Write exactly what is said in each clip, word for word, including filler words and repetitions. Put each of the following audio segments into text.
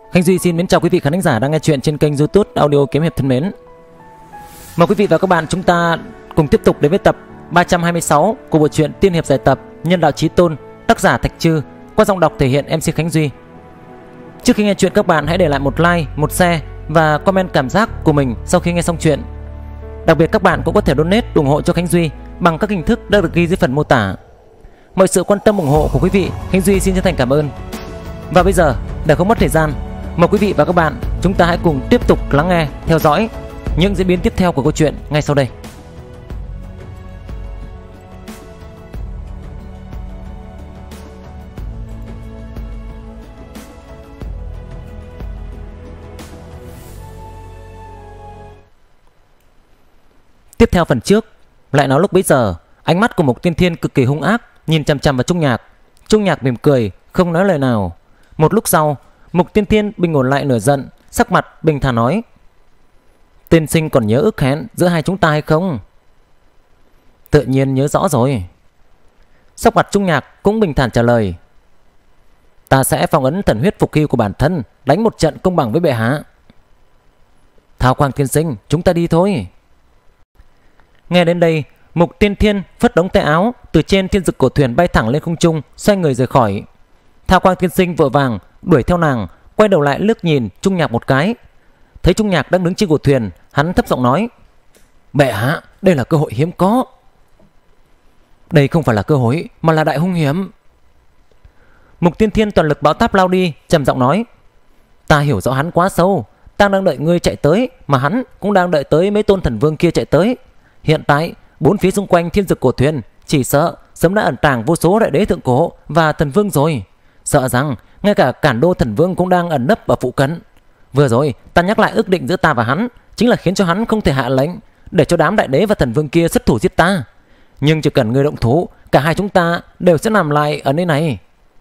Khánh Duy xin mến chào quý vị khán giả đang nghe chuyện trên kênh YouTube Audio Kiếm Hiệp thân mến. Mời quý vị và các bạn chúng ta cùng tiếp tục đến với tập ba trăm hai mươi sáu của bộ truyện Tiên Hiệp giải tập Nhân Đạo Chí Tôn, tác giả Thạch Trư, qua giọng đọc thể hiện em xê Khánh Duy. Trước khi nghe chuyện, các bạn hãy để lại một like, một share và comment cảm giác của mình sau khi nghe xong chuyện. Đặc biệt các bạn cũng có thể donate ủng hộ cho Khánh Duy bằng các hình thức đã được ghi dưới phần mô tả. Mọi sự quan tâm ủng hộ của quý vị, Khánh Duy xin chân thành cảm ơn. Và bây giờ, để không mất thời gian, mời quý vị và các bạn chúng ta hãy cùng tiếp tục lắng nghe, theo dõi những diễn biến tiếp theo của câu chuyện ngay sau đây. Tiếp theo phần trước, lại nói lúc bấy giờ, ánh mắt của Mục Tiên Thiên cực kỳ hung ác, nhìn chằm chằm vào Trung Nhạc. Trung Nhạc mỉm cười, không nói lời nào. Một lúc sau, Mục Tiên Thiên bình ổn lại nửa giận, sắc mặt bình thản nói: "Tiên sinh còn nhớ ước hẹn giữa hai chúng ta hay không?" "Tự nhiên nhớ rõ rồi." Sắc mặt Trung Nhạc cũng bình thản trả lời: "Ta sẽ phong ấn thần huyết phục hy của bản thân, đánh một trận công bằng với bệ hạ." "Thao Quang tiên sinh, chúng ta đi thôi." Nghe đến đây, Mục Tiên Thiên phất đống tay áo, từ trên thiên dực cổ thuyền bay thẳng lên không trung, xoay người rời khỏi. Thao Quang tiên sinh vội vàng đuổi theo nàng, quay đầu lại liếc nhìn Trung Nhạc một cái. Thấy Trung Nhạc đang đứng trên cổ thuyền, hắn thấp giọng nói: "Bệ hạ, đây là cơ hội hiếm có." "Đây không phải là cơ hội, mà là đại hung hiểm." Mục Tiên Thiên toàn lực bão táp lao đi, trầm giọng nói: "Ta hiểu rõ hắn quá sâu. Ta đang đợi ngươi chạy tới, mà hắn cũng đang đợi tới mấy tôn thần vương kia chạy tới. Hiện tại bốn phía xung quanh thiên dực cổ thuyền chỉ sợ sớm đã ẩn tàng vô số đại đế thượng cổ và thần vương rồi. Sợ rằng ngay cả Cản Đô thần vương cũng đang ẩn nấp ở phụ cận. Vừa rồi ta nhắc lại ước định giữa ta và hắn, chính là khiến cho hắn không thể hạ lệnh, để cho đám đại đế và thần vương kia xuất thủ giết ta. Nhưng chỉ cần ngươi động thủ, cả hai chúng ta đều sẽ nằm lại ở nơi này."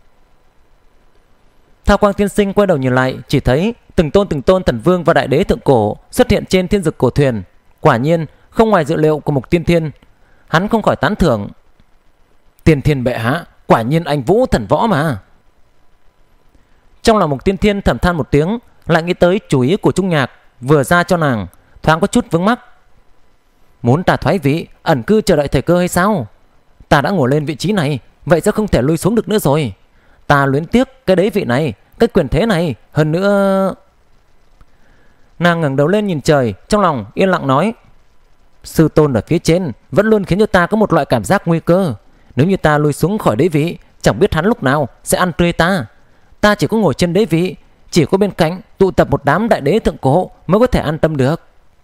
Thao Quang tiên sinh quay đầu nhìn lại, chỉ thấy từng tôn từng tôn thần vương và đại đế thượng cổ xuất hiện trên thiên dực cổ thuyền. Quả nhiên không ngoài dự liệu của Mục Tiên Thiên. Hắn không khỏi tán thưởng: "Tiên Thiên bệ hạ, quả nhiên anh vũ thần võ mà." Trong lòng Mục Tiên Thiên thầm than một tiếng, lại nghĩ tới chủ ý của Trung Nhạc vừa ra cho nàng, thoáng có chút vướng mắc. Muốn ta thoái vị, ẩn cư chờ đợi thời cơ hay sao? Ta đã ngồi lên vị trí này, vậy sẽ không thể lui xuống được nữa rồi. Ta luyến tiếc cái đế vị này, cái quyền thế này. Hơn nữa... Nàng ngẩng đầu lên nhìn trời, trong lòng yên lặng nói: "Sư tôn ở phía trên vẫn luôn khiến cho ta có một loại cảm giác nguy cơ. Nếu như ta lui xuống khỏi đế vị, chẳng biết hắn lúc nào sẽ ăn tươi ta. Ta chỉ có ngồi trên đế vị, chỉ có bên cạnh tụ tập một đám đại đế thượng cổ mới có thể an tâm được."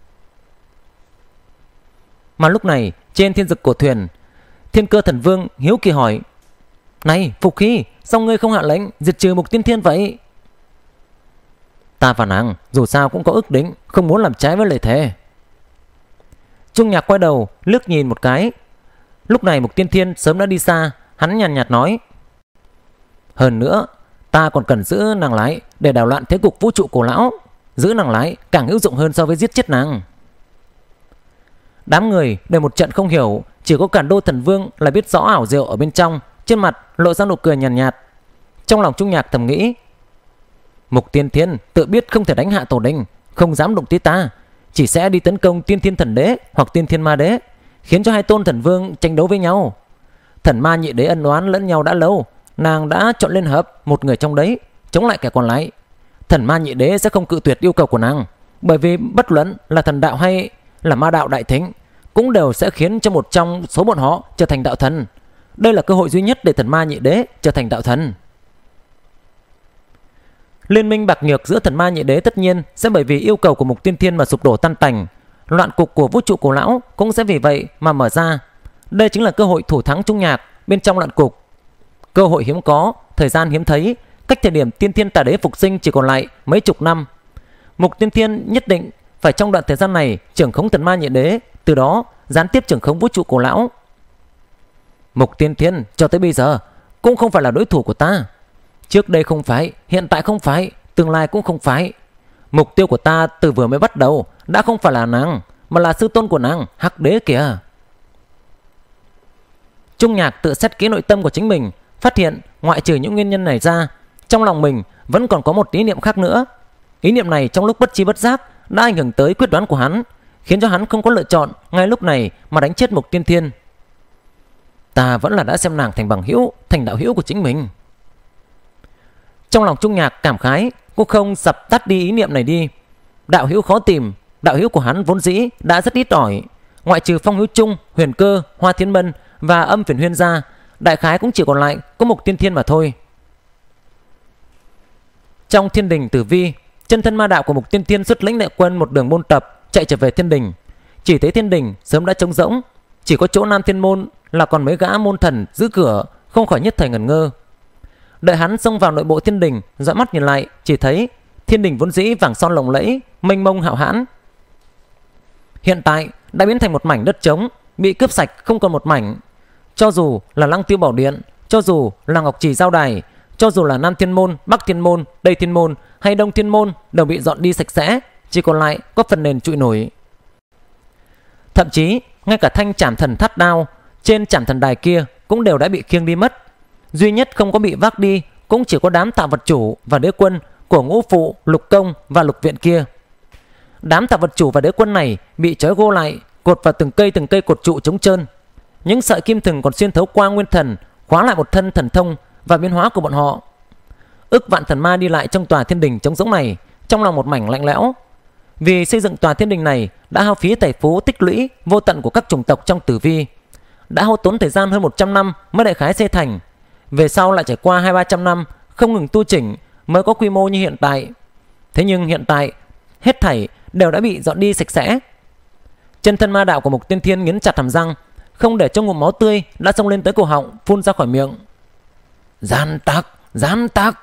Mà lúc này trên thiên dực cổ thuyền, Thiên Cơ thần vương hiếu kỳ hỏi: "Này Phục Hy, sao ngươi không hạ lệnh diệt trừ Mục Tiên Thiên vậy?" "Ta và nàng dù sao cũng có ước định, không muốn làm trái với lời thề." Trung Nhạc quay đầu liếc nhìn một cái. Lúc này Mục Tiên Thiên sớm đã đi xa. Hắn nhàn nhạt, nhạt nói: "Hơn nữa, ta còn cần giữ nàng lại để đảo loạn thế cục vũ trụ cổ lão. Giữ nàng lại càng hữu dụng hơn so với giết chết nàng." Đám người đều một trận không hiểu, chỉ có Cản Đô thần vương là biết rõ ảo diệu ở bên trong, trên mặt lộ ra nụ cười nhàn nhạt, nhạt. Trong lòng Trung Nhạc thầm nghĩ: Mục Tiên Thiên tự biết không thể đánh hạ tổ đình, không dám động tới ta, chỉ sẽ đi tấn công Tiên Thiên thần đế hoặc Tiên Thiên ma đế, khiến cho hai tôn thần vương tranh đấu với nhau. Thần ma nhị đế ân oán lẫn nhau đã lâu, nàng đã chọn liên hợp một người trong đấy chống lại kẻ còn lại. Thần ma nhị đế sẽ không cự tuyệt yêu cầu của nàng, bởi vì bất luận là thần đạo hay là ma đạo đại thính cũng đều sẽ khiến cho một trong số bọn họ trở thành đạo thần. Đây là cơ hội duy nhất để thần ma nhị đế trở thành đạo thần. Liên minh bạc nhược giữa thần ma nhị đế tất nhiên sẽ bởi vì yêu cầu của Mục Tiên Thiên mà sụp đổ tan tành. Loạn cục của vũ trụ cổ lão cũng sẽ vì vậy mà mở ra. Đây chính là cơ hội thủ thắng Trung Nhạc bên trong loạn cục. Cơ hội hiếm có, thời gian hiếm thấy. Cách thời điểm Tiên Thiên tà đế phục sinh chỉ còn lại mấy chục năm. Mục Tiên Thiên nhất định phải trong đoạn thời gian này trưởng khống thần ma nhị đế, từ đó gián tiếp trưởng khống vũ trụ cổ lão. Mục Tiên Thiên cho tới bây giờ cũng không phải là đối thủ của ta. Trước đây không phải, hiện tại không phải, tương lai cũng không phải. Mục tiêu của ta từ vừa mới bắt đầu đã không phải là nàng, mà là sư tôn của nàng, Hắc Đế kìa." Trung Nhạc tự xét kỹ nội tâm của chính mình, phát hiện ngoại trừ những nguyên nhân này ra, trong lòng mình vẫn còn có một ý niệm khác nữa. Ý niệm này trong lúc bất chi bất giác đã ảnh hưởng tới quyết đoán của hắn, khiến cho hắn không có lựa chọn ngay lúc này mà đánh chết Mục Tiên Thiên. Ta vẫn là đã xem nàng thành bằng hữu, thành đạo hữu của chính mình. Trong lòng Trung Nhạc cảm khái, cũng không dập tắt đi ý niệm này đi. Đạo hữu khó tìm, đạo hữu của hắn vốn dĩ đã rất ít ỏi, ngoại trừ Phong Hữu Trung, Huyền Cơ, Hoa Thiên Mân và Âm Phiền Huyên ra, đại khái cũng chỉ còn lại có Mục Tiên Thiên mà thôi. Trong Thiên Đình Tử Vi, chân thân ma đạo của Mục Tiên Thiên xuất lĩnh đại quân một đường môn tập chạy trở về Thiên Đình. Chỉ thấy Thiên Đình sớm đã trống rỗng, chỉ có chỗ Nam Thiên Môn là còn mấy gã môn thần giữ cửa, không khỏi nhất thời ngẩn ngơ. Đợi hắn xông vào nội bộ Thiên Đình, dõi mắt nhìn lại, chỉ thấy Thiên Đình vốn dĩ vàng son lộng lẫy, mênh mông hạo hãn, hiện tại đã biến thành một mảnh đất trống, bị cướp sạch không còn một mảnh. Cho dù là Lăng Tiêu Bảo Điện, cho dù là Ngọc Trì Giao Đài, cho dù là Nam Thiên Môn, Bắc Thiên Môn, Tây Thiên Môn hay Đông Thiên Môn đều bị dọn đi sạch sẽ, chỉ còn lại có phần nền trụi nổi. Thậm chí ngay cả thanh Trảm Thần Thắt Đao trên Trảm Thần Đài kia cũng đều đã bị khiêng đi mất. Duy nhất không có bị vác đi cũng chỉ có đám tạo vật chủ và đế quân của Ngũ Phụ, Lục Công và Lục Viện kia. Đám tạo vật chủ và đế quân này bị trói gô lại, cột vào từng cây từng cây cột trụ trống trơn. Những sợi kim thừng còn xuyên thấu qua nguyên thần, khóa lại một thân thần thông và biến hóa của bọn họ. Ức vạn thần ma đi lại trong tòa Thiên Đình trống rỗng này, trong lòng một mảnh lạnh lẽo. Vì xây dựng tòa Thiên Đình này đã hao phí tài phú tích lũy vô tận của các chủng tộc trong Tử Vi, đã hao tốn thời gian hơn một trăm năm mới đại khái xây thành. Về sau lại trải qua hai ba trăm năm không ngừng tu chỉnh mới có quy mô như hiện tại. Thế nhưng hiện tại hết thảy đều đã bị dọn đi sạch sẽ. Chân thân ma đạo của Mục Tiên Thiên nghiến chặt hàm răng, không để cho ngụm máu tươi đã xông lên tới cổ họng phun ra khỏi miệng. Gian tặc, gian tặc.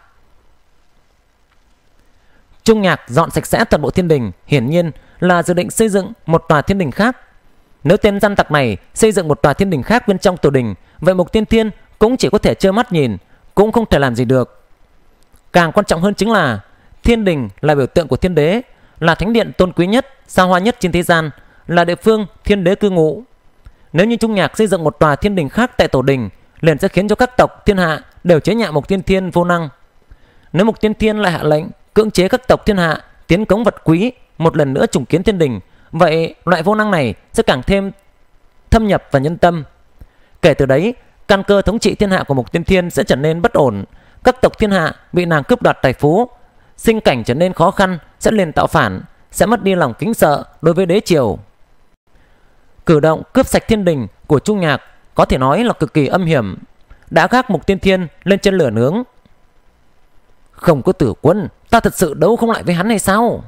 Trung Nhạc dọn sạch sẽ toàn bộ Thiên Đình, hiển nhiên là dự định xây dựng một tòa Thiên Đình khác. Nếu tên gian tặc này xây dựng một tòa Thiên Đình khác bên trong tổ đình, vậy Mục Tiên Thiên cũng chỉ có thể trơ mắt nhìn, cũng không thể làm gì được. Càng quan trọng hơn chính là Thiên Đình là biểu tượng của Thiên Đế, là thánh điện tôn quý nhất, xa hoa nhất trên thế gian, là địa phương Thiên Đế cư ngụ. Nếu như Trung Nhạc xây dựng một tòa Thiên Đình khác tại tổ đình, liền sẽ khiến cho các tộc thiên hạ đều chế nhạo Mục Tiên Thiên vô năng. Nếu Mục Tiên Thiên lại hạ lệnh cưỡng chế các tộc thiên hạ tiến cống vật quý, một lần nữa trùng kiến Thiên Đình, vậy loại vô năng này sẽ càng thêm thâm nhập vào nhân tâm. Kể từ đấy, căn cơ thống trị thiên hạ của Mục Tiên Thiên sẽ trở nên bất ổn. Các tộc thiên hạ bị nàng cướp đoạt tài phú, sinh cảnh trở nên khó khăn, sẽ liền tạo phản, sẽ mất đi lòng kính sợ đối với đế triều. Cử động cướp sạch Thiên Đình của Trung Nhạc có thể nói là cực kỳ âm hiểm, đã gác Mục Tiên Thiên lên chân lửa nướng. Không có Tử Quân, ta thật sự đấu không lại với hắn hay sao?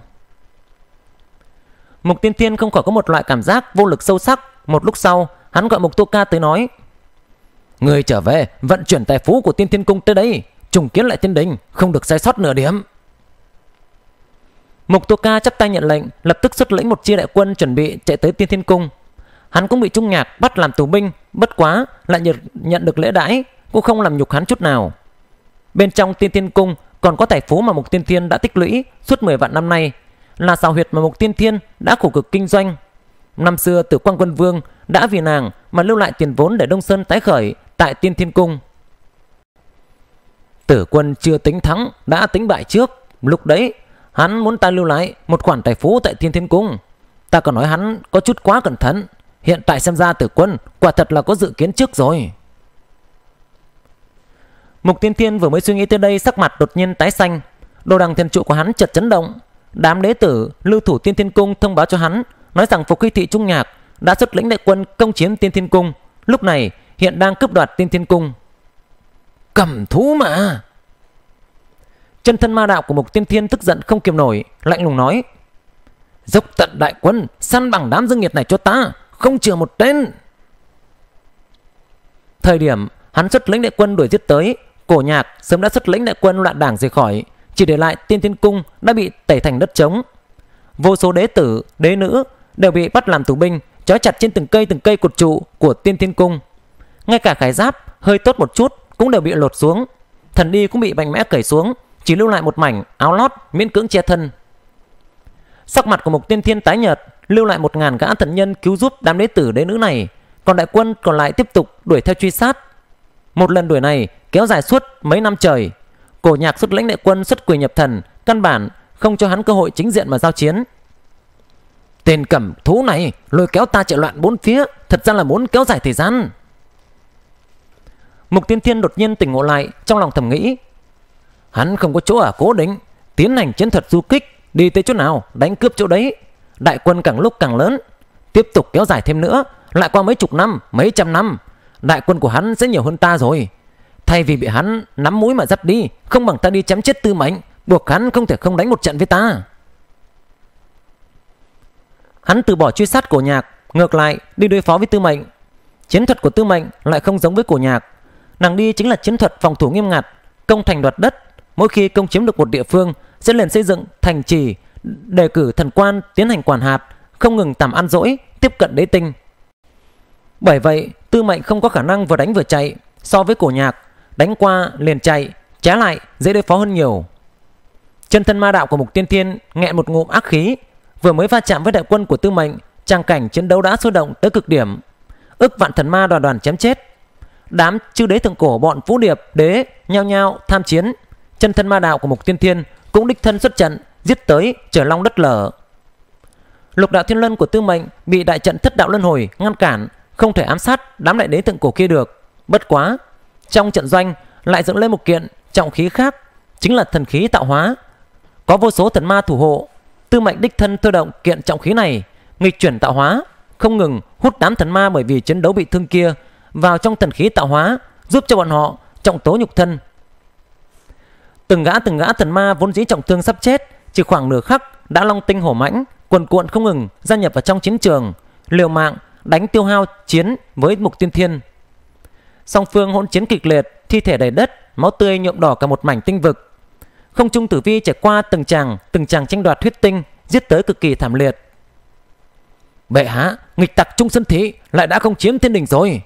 Mục Tiên Thiên không khỏi có một loại cảm giác vô lực sâu sắc. Một lúc sau, hắn gọi Mục Tô Ca tới nói: Người trở về vận chuyển tài phú của Tiên Thiên Cung tới đây, trùng kiến lại Thiên Đình, không được sai sót nửa điểm. Mục Tô Ca chắp tay nhận lệnh, lập tức xuất lĩnh một chi đại quân chuẩn bị chạy tới Tiên Thiên Cung. Hắn cũng bị Trung Nhạc bắt làm tù binh, bất quá lại nhận được lễ đãi, cũng không làm nhục hắn chút nào. Bên trong Tiên Thiên Cung còn có tài phú mà Mục Tiên Thiên đã tích lũy suốt mười vạn năm nay, là xào huyệt mà Mục Tiên Thiên đã khổ cực kinh doanh. Năm xưa Tử Quang Quân Vương đã vì nàng mà lưu lại tiền vốn để Đông Sơn tái khởi tại Tiên Thiên Cung. Tử Quân chưa tính thắng đã tính bại trước. Lúc đấy hắn muốn ta lưu lại một khoản tài phú tại Tiên Thiên Cung. Ta còn nói hắn có chút quá cẩn thận. Hiện tại xem ra Tử Quân quả thật là có dự kiến trước rồi. Mục Tiên Thiên vừa mới suy nghĩ tới đây, sắc mặt đột nhiên tái xanh. Đồ đằng thiên trụ của hắn chợt chấn động. Đám đế tử lưu thủ Tiên Thiên Cung thông báo cho hắn, nói rằng Phục Hy Thị Trung Nhạc đã xuất lĩnh đại quân công chiếm Tiên Thiên Cung, lúc này hiện đang cướp đoạt Tiên Thiên Cung. Cầm thú mà! Chân thân ma đạo của Mục Tiên Thiên tức giận không kiềm nổi, lạnh lùng nói: Dốc tận đại quân săn bằng đám dương nghiệt này cho ta, không chừa một tên. Thời điểm hắn xuất lĩnh đại quân đuổi giết tới, Cổ Nhạc sớm đã xuất lĩnh đại quân loạn đảng rời khỏi, chỉ để lại Tiên Thiên Cung đã bị tẩy thành đất trống. Vô số đế tử, đế nữ đều bị bắt làm tù binh, trói chặt trên từng cây từng cây cột trụ của Tiên Thiên Cung. Ngay cả khải giáp hơi tốt một chút cũng đều bị lột xuống, thần y cũng bị mạnh mẽ cởi xuống, chỉ lưu lại một mảnh áo lót miễn cưỡng che thân. Sắc mặt của Mục Tiên Thiên tái nhợt, lưu lại một ngàn gã thần nhân cứu giúp đám đế tử đế nữ này, còn đại quân còn lại tiếp tục đuổi theo truy sát. Một lần đuổi này kéo dài suốt mấy năm trời, Cổ Nhạc xuất lãnh đại quân xuất quỷ nhập thần, căn bản không cho hắn cơ hội chính diện mà giao chiến. Tên cẩm thú này lôi kéo ta chạy loạn bốn phía, thật ra là muốn kéo dài thời gian. Mục Tiên Thiên đột nhiên tỉnh ngộ lại, trong lòng thầm nghĩ, hắn không có chỗ ở cố định, tiến hành chiến thuật du kích, đi tới chỗ nào đánh cướp chỗ đấy. Đại quân càng lúc càng lớn, tiếp tục kéo dài thêm nữa, lại qua mấy chục năm, mấy trăm năm, đại quân của hắn sẽ nhiều hơn ta rồi. Thay vì bị hắn nắm mũi mà dắt đi, không bằng ta đi chém chết Tư Mệnh, buộc hắn không thể không đánh một trận với ta. Hắn từ bỏ truy sát Cổ Nhạc, ngược lại đi đối phó với Tư Mệnh. Chiến thuật của Tư Mệnh lại không giống với Cổ Nhạc. Nàng đi chính là chiến thuật phòng thủ nghiêm ngặt, công thành đoạt đất. Mỗi khi công chiếm được một địa phương sẽ liền xây dựng thành trì, đề cử thần quan tiến hành quản hạt, không ngừng tầm ăn dỗi, tiếp cận đế tinh. Bởi vậy Tư Mệnh không có khả năng vừa đánh vừa chạy. So với Cổ Nhạc, đánh qua liền chạy, trái lại dễ đối phó hơn nhiều. Chân thân ma đạo của Mục Tiên Thiên nghẹn một ngụm ác khí, vừa mới va chạm với đại quân của Tư Mệnh, tràng cảnh chiến đấu đã sôi động tới cực điểm. Ức vạn thần ma đoàn đoàn chém chết. Đám chư đế thượng cổ bọn Vũ Điệp đế nhao nhao tham chiến. Chân thân ma đạo của Mục Tiên Thiên cũng đích thân xuất trận, giết tới trở long đất lở. Lục đạo thiên luân của Tư Mệnh bị đại trận thất đạo luân hồi ngăn cản, không thể ám sát đám đại đế thượng cổ kia được. Bất quá trong trận doanh lại dựng lên một kiện trọng khí khác, chính là thần khí tạo hóa. Có vô số thần ma thủ hộ, Tư Mệnh đích thân thôi động kiện trọng khí này, nghịch chuyển tạo hóa, không ngừng hút đám thần ma bởi vì chiến đấu bị thương kia vào trong thần khí tạo hóa, giúp cho bọn họ trọng tố nhục thân. Từng gã từng gã thần ma vốn dĩ trọng thương sắp chết, chỉ khoảng nửa khắc đã long tinh hổ mãnh, cuồn cuộn không ngừng gia nhập vào trong chiến trường, liều mạng đánh tiêu hao chiến với Mục Tiên Thiên. Song phương hỗn chiến kịch liệt, thi thể đầy đất, máu tươi nhuộm đỏ cả một mảnh tinh vực. Không trung tử vi trải qua từng tràng từng tràng tranh đoạt huyết tinh, giết tới cực kỳ thảm liệt. Bệ hạ, nghịch tặc Trung Sơn Thị lại đã không chiếm thiên đình rồi.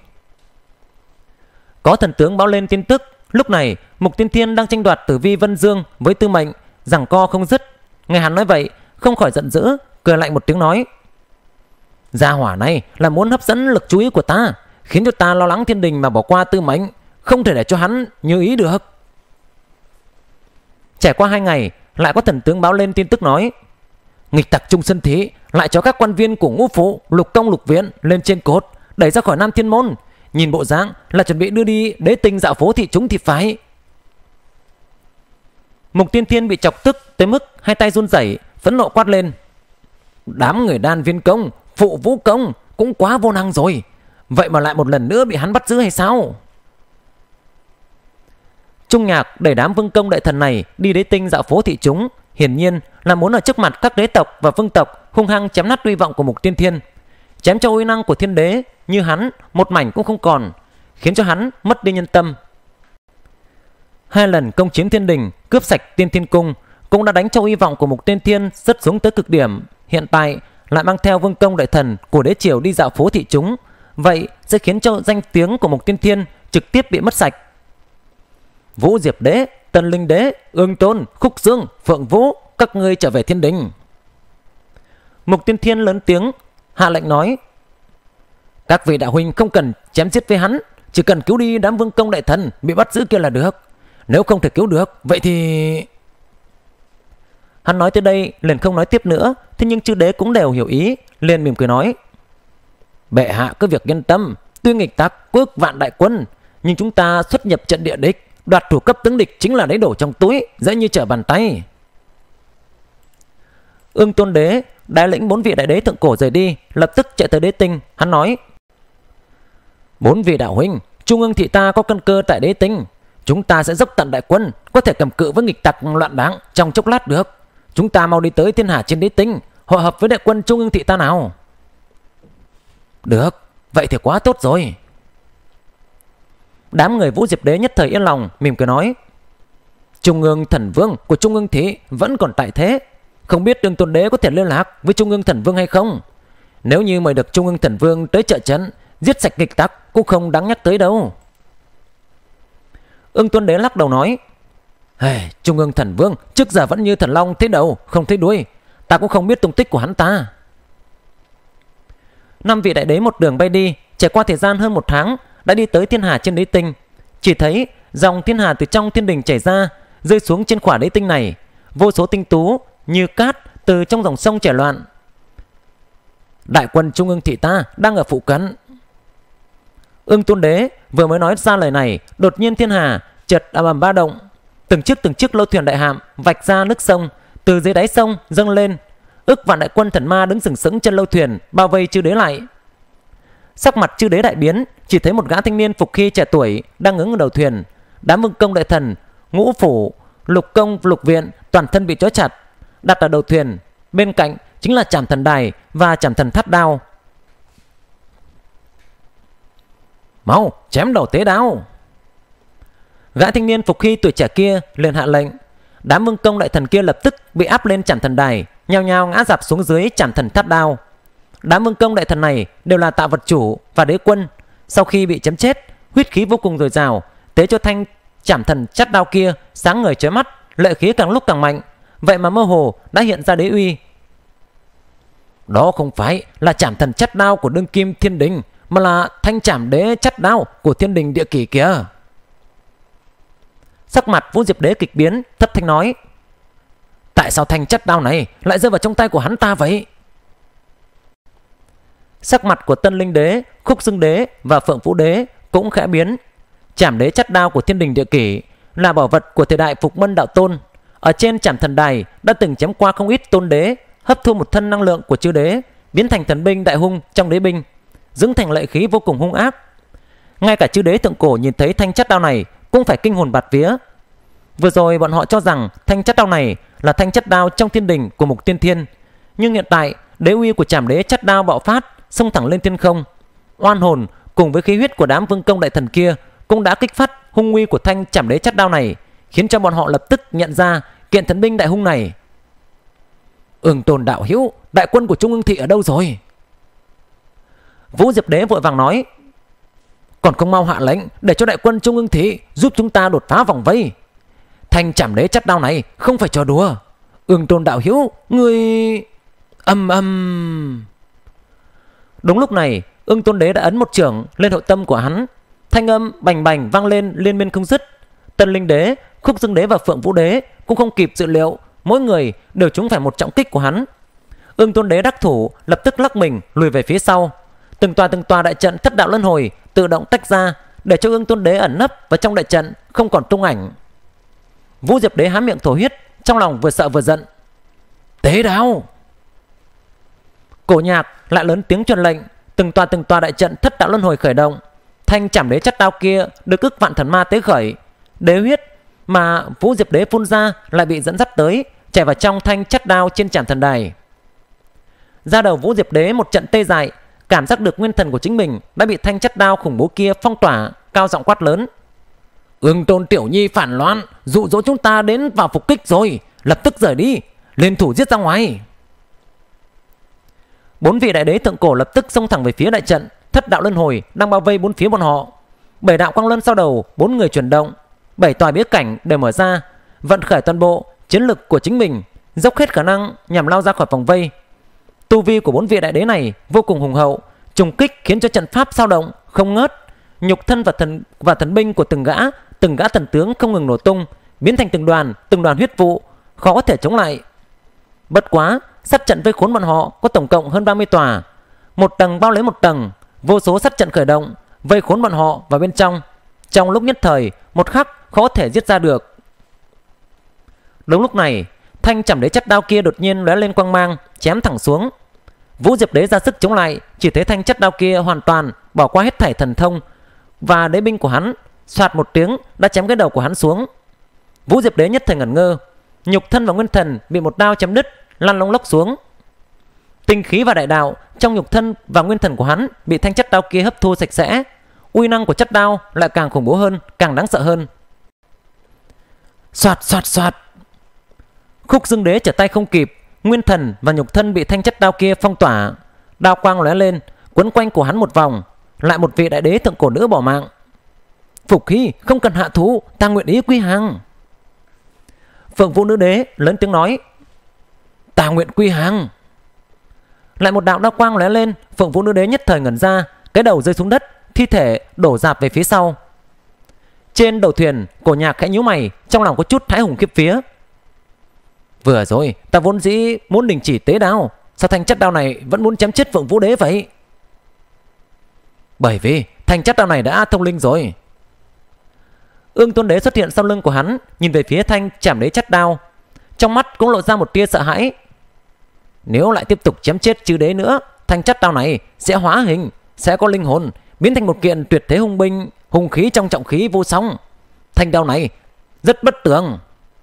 Có thần tướng báo lên tin tức. Lúc này Mục Tiên Thiên đang tranh đoạt tử vi Vân Dương với Tư Mệnh, giằng co không dứt. Nghe hắn nói vậy, không khỏi giận dữ, cười lạnh một tiếng nói, gia hỏa này là muốn hấp dẫn lực chú ý của ta, khiến cho ta lo lắng thiên đình mà bỏ qua Tư Mệnh, không thể để cho hắn như ý được. Trải qua hai ngày, lại có thần tướng báo lên tin tức nói, nghịch tặc Trung Sơn Thị lại cho các quan viên của Ngũ Phụ, Lục Công, Lục Viện lên trên cột, đẩy ra khỏi Nam Thiên Môn. Nhìn bộ dáng là chuẩn bị đưa đi đế tinh dạo phố thị chúng thì phải. Mục Tiên Thiên bị chọc tức tới mức hai tay run rẩy, phẫn nộ quát lên, đám người Đan Viên Công, Phụ Vũ Công cũng quá vô năng rồi, vậy mà lại một lần nữa bị hắn bắt giữ hay sao? Trung Nhạc đẩy đám vương công đại thần này đi đế tinh dạo phố thị chúng, hiển nhiên là muốn ở trước mặt các đế tộc và vương tộc hung hăng chém nát uy vọng của Mục Tiên Thiên, chém cho uy năng của thiên đế như hắn một mảnh cũng không còn, khiến cho hắn mất đi nhân tâm. Hai lần công chiếm thiên đình, cướp sạch Tiên Thiên Cung cũng đã đánh cho uy vọng của Mục Tiên Thiên rất xuống tới cực điểm. Hiện tại lại mang theo vương công đại thần của đế triều đi dạo phố thị chúng, vậy sẽ khiến cho danh tiếng của Mục Tiên Thiên trực tiếp bị mất sạch. Vũ Diệp Đế, Tần Linh Đế, Ương Tôn, Khúc Dương, Phượng Vũ, các ngươi trở về thiên đình. Mục Tiên Thiên lớn tiếng hạ lệnh nói, các vị đạo huynh không cần chém giết với hắn, chỉ cần cứu đi đám vương công đại thần bị bắt giữ kia là được. Nếu không thể cứu được, vậy thì... Hắn nói tới đây liền không nói tiếp nữa. Thế nhưng chư đế cũng đều hiểu ý, liền mỉm cười nói, bệ hạ cứ việc yên tâm, tuy nghịch tặc có ức vạn đại quân, nhưng chúng ta xuất nhập trận địa địch, đoạt thủ cấp tướng địch chính là lấy đổ trong túi, dễ như trở bàn tay. Ương Tôn Đế đại lĩnh bốn vị đại đế thượng cổ rời đi, lập tức chạy tới đế tinh. Hắn nói, bốn vị đạo huynh, Trung ương thị ta có căn cơ tại đế tinh, chúng ta sẽ dốc tận đại quân, có thể cầm cự với nghịch tặc loạn đáng trong chốc lát được. Chúng ta mau đi tới thiên hà trên đế tinh, hội hợp với đại quân Trung ương thị ta nào. Được, vậy thì quá tốt rồi. Đám người Vũ Diệp Đế nhất thời yên lòng, mỉm cười nói, Trung ương thần vương của Trung ương thị vẫn còn tại thế, không biết Ương Tôn Đế có thể liên lạc với Trung ương thần vương hay không. Nếu như mời được Trung ương thần vương tới trợ trận, giết sạch nghịch tặc cũng không đáng nhắc tới đâu. Ương Tôn Đế lắc đầu nói, hey, Trung ương thần vương trước giờ vẫn như thần long thấy đầu không thấy đuôi, ta cũng không biết tung tích của hắn ta. Năm vị đại đế một đường bay đi, trải qua thời gian hơn một tháng đã đi tới thiên hà trên đế tinh. Chỉ thấy dòng thiên hà từ trong thiên đình chảy ra, rơi xuống trên khỏa đế tinh này. Vô số tinh tú như cát từ trong dòng sông chảy loạn. Đại quân Trung Ưng thị ta đang ở phụ cận. Ưng Tôn Đế vừa mới nói ra lời này, đột nhiên thiên hà chợt ầm ầm ba động. Từng chiếc từng chiếc lâu thuyền đại hạm vạch ra nước sông, từ dưới đáy sông dâng lên. Ức vạn đại quân thần ma đứng sừng sững trên lâu thuyền, bao vây chư đế lại. Sắc mặt chư đế đại biến, chỉ thấy một gã thanh niên phục khi trẻ tuổi đang đứng ở đầu thuyền. Đám vương công đại thần, ngũ phủ, lục công, lục viện toàn thân bị trói chặt, đặt ở đầu thuyền. Bên cạnh chính là Trảm Thần Đài và Trảm Thần Thắt Đao. Mau chém đầu tế đao! Gã thanh niên phục khi tuổi trẻ kia liền hạ lệnh. Đám vương công đại thần kia lập tức bị áp lên Trảm Thần Đài, nhao nhao ngã dạp xuống dưới Trảm Thần Thắt Đao. Đám vương công đại thần này đều là Tạo Vật Chủ và Đế Quân. Sau khi bị chém chết, huyết khí vô cùng dồi dào, tế cho thanh Trảm Thần Chắt Đao kia sáng ngời chói mắt, lợi khí càng lúc càng mạnh. Vậy mà mơ hồ đã hiện ra đế uy. Đó không phải là Trảm Thần Chắt Đao của đương kim thiên đình, mà là thanh Trảm Đế Chắt Đao của thiên đình địa kỷ kìa. Sắc mặt Vũ Diệp Đế kịch biến, thấp thanh nói: tại sao thanh chắt đao này lại rơi vào trong tay của hắn ta vậy? Sắc mặt của Tân Linh Đế, Khúc Dương Đế và Phượng Vũ Đế cũng khẽ biến. Trảm Đế Chắt Đao của thiên đình địa kỷ là bảo vật của thời đại Phục Mân Đạo Tôn. Ở trên Trảm Thần Đài đã từng chém qua không ít tôn đế, hấp thu một thân năng lượng của chư đế, biến thành thần binh đại hung trong đế binh, dưỡng thành lợi khí vô cùng hung ác. Ngay cả chư đế thượng cổ nhìn thấy thanh chắt đao này cũng phải kinh hồn bạt vía. Vừa rồi bọn họ cho rằng thanh chắt đao này là thanh chắt đao trong thiên đình của Mục Tiên Thiên, nhưng hiện tại đế uy của Trảm Đế Chắt Đao bạo phát, xông thẳng lên thiên không. Oan hồn cùng với khí huyết của đám vương công đại thần kia cũng đã kích phát hung uy của thanh Trảm Đế Chắt Đao này, khiến cho bọn họ lập tức nhận ra kiện thần binh đại hung này. Ưng Tôn đạo hữu, đại quân của Trung Ưng thị ở đâu rồi? Vũ Diệp Đế vội vàng nói: còn không mau hạ lệnh để cho đại quân Trung Ưng thị giúp chúng ta đột phá vòng vây. Thanh Trảm Đế Chắt Đao này không phải trò đùa. Ưng Tôn đạo hữu, người... Âm âm. Đúng lúc này, Ưng Tôn Đế đã ấn một chưởng lên hội tâm của hắn. Thanh âm bành bành vang lên liên miên không dứt. Tân Linh Đế, Khúc Dương Đế và Phượng Vũ Đế cũng không kịp dự liệu, mỗi người đều trúng phải một trọng kích của hắn. Ưng Tôn Đế đắc thủ, lập tức lắc mình lùi về phía sau. Từng tòa từng tòa đại trận thất đạo luân hồi tự động tách ra, để cho Ưng Tôn Đế ẩn nấp vào trong đại trận, không còn tung ảnh. Vũ Diệp Đế há miệng thổ huyết, trong lòng vừa sợ vừa giận. Tế đao! Cổ nhạc lại lớn tiếng truyền lệnh. Từng tòa từng tòa đại trận thất đạo luân hồi khởi động. Thanh Trảm Đế Chắt Đao kia được ức vạn thần ma tế khởi. Đế huyết mà Vũ Diệp Đế phun ra lại bị dẫn dắt tới, chảy vào trong thanh chắt đao trên Trảm Thần Đài. Ra đầu Vũ Diệp Đế một trận tê dại, cảm giác được nguyên thần của chính mình đã bị thanh chắt đao khủng bố kia phong tỏa, cao giọng quát lớn: Ưng Tôn tiểu nhi phản loạn, dụ dỗ chúng ta đến vào phục kích rồi, lập tức rời đi, lên thủ giết ra ngoài. Bốn vị đại đế thượng cổ lập tức xông thẳng về phía đại trận thất đạo luân hồi đang bao vây bốn phía bọn họ. Bảy đạo quang luân sau đầu bốn người chuyển động, bảy tòa bí cảnh đều mở ra, vận khởi toàn bộ chiến lực của chính mình, dốc hết khả năng nhằm lao ra khỏi vòng vây. Tu vi của bốn vị đại đế này vô cùng hùng hậu, trùng kích khiến cho trận pháp dao động không ngớt. Nhục thân và thần và thần binh của từng gã từng gã thần tướng không ngừng nổ tung, biến thành từng đoàn từng đoàn huyết vụ, khó có thể chống lại. Bất quá sát trận vây khốn bọn họ có tổng cộng hơn ba mươi tòa, một tầng bao lấy một tầng, vô số sát trận khởi động vây khốn bọn họ vào bên trong. Trong lúc nhất thời một khắc khó có thể giết ra được. Đúng lúc này, thanh Trảm Đế Chắt Đao kia đột nhiên lóe lên quang mang, chém thẳng xuống. Vũ Diệp Đế ra sức chống lại, chỉ thấy thanh chắt đao kia hoàn toàn bỏ qua hết thảy thần thông và đế binh của hắn, xoạt một tiếng đã chém cái đầu của hắn xuống. Vũ Diệp Đế nhất thời ngẩn ngơ, nhục thân và nguyên thần bị một đao chém đứt, lăn lông lốc xuống. Tinh khí và đại đạo trong nhục thân và nguyên thần của hắn bị thanh chắt đao kia hấp thu sạch sẽ. Uy năng của chắt đao lại càng khủng bố hơn, càng đáng sợ hơn. Xoạt xoạt xoạt. Khúc Dương Đế trở tay không kịp, nguyên thần và nhục thân bị thanh chất đao kia phong tỏa. Đao quang lóe lên, quấn quanh của hắn một vòng. Lại một vị đại đế thượng cổ nữ bỏ mạng. Phục Hy không cần hạ thú, ta nguyện ý quy hàng. Phượng Vũ Nữ Đế lớn tiếng nói: Ta nguyện quy hàng. Lại một đạo đao quang lóe lên, Phượng Vũ Nữ Đế nhất thời ngẩn ra, cái đầu rơi xuống đất, thi thể đổ rạp về phía sau. Trên đầu thuyền, Cổ Nhạc khẽ nhíu mày, trong lòng có chút hãi hùng khiếp vía. Vừa rồi ta vốn dĩ muốn đình chỉ tế đao, sao thanh chất đao này vẫn muốn chém chết Phượng Vũ Đế vậy? Bởi vì thanh chất đao này đã thông linh rồi. Ưng Tuấn Đế xuất hiện sau lưng của hắn, nhìn về phía thanh chảm đế chất đao, trong mắt cũng lộ ra một tia sợ hãi. Nếu lại tiếp tục chém chết chư đế nữa, thanh chất đao này sẽ hóa hình, sẽ có linh hồn, biến thành một kiện tuyệt thế hung binh, hung khí trong trọng khí vô song. Thanh đao này rất bất tường.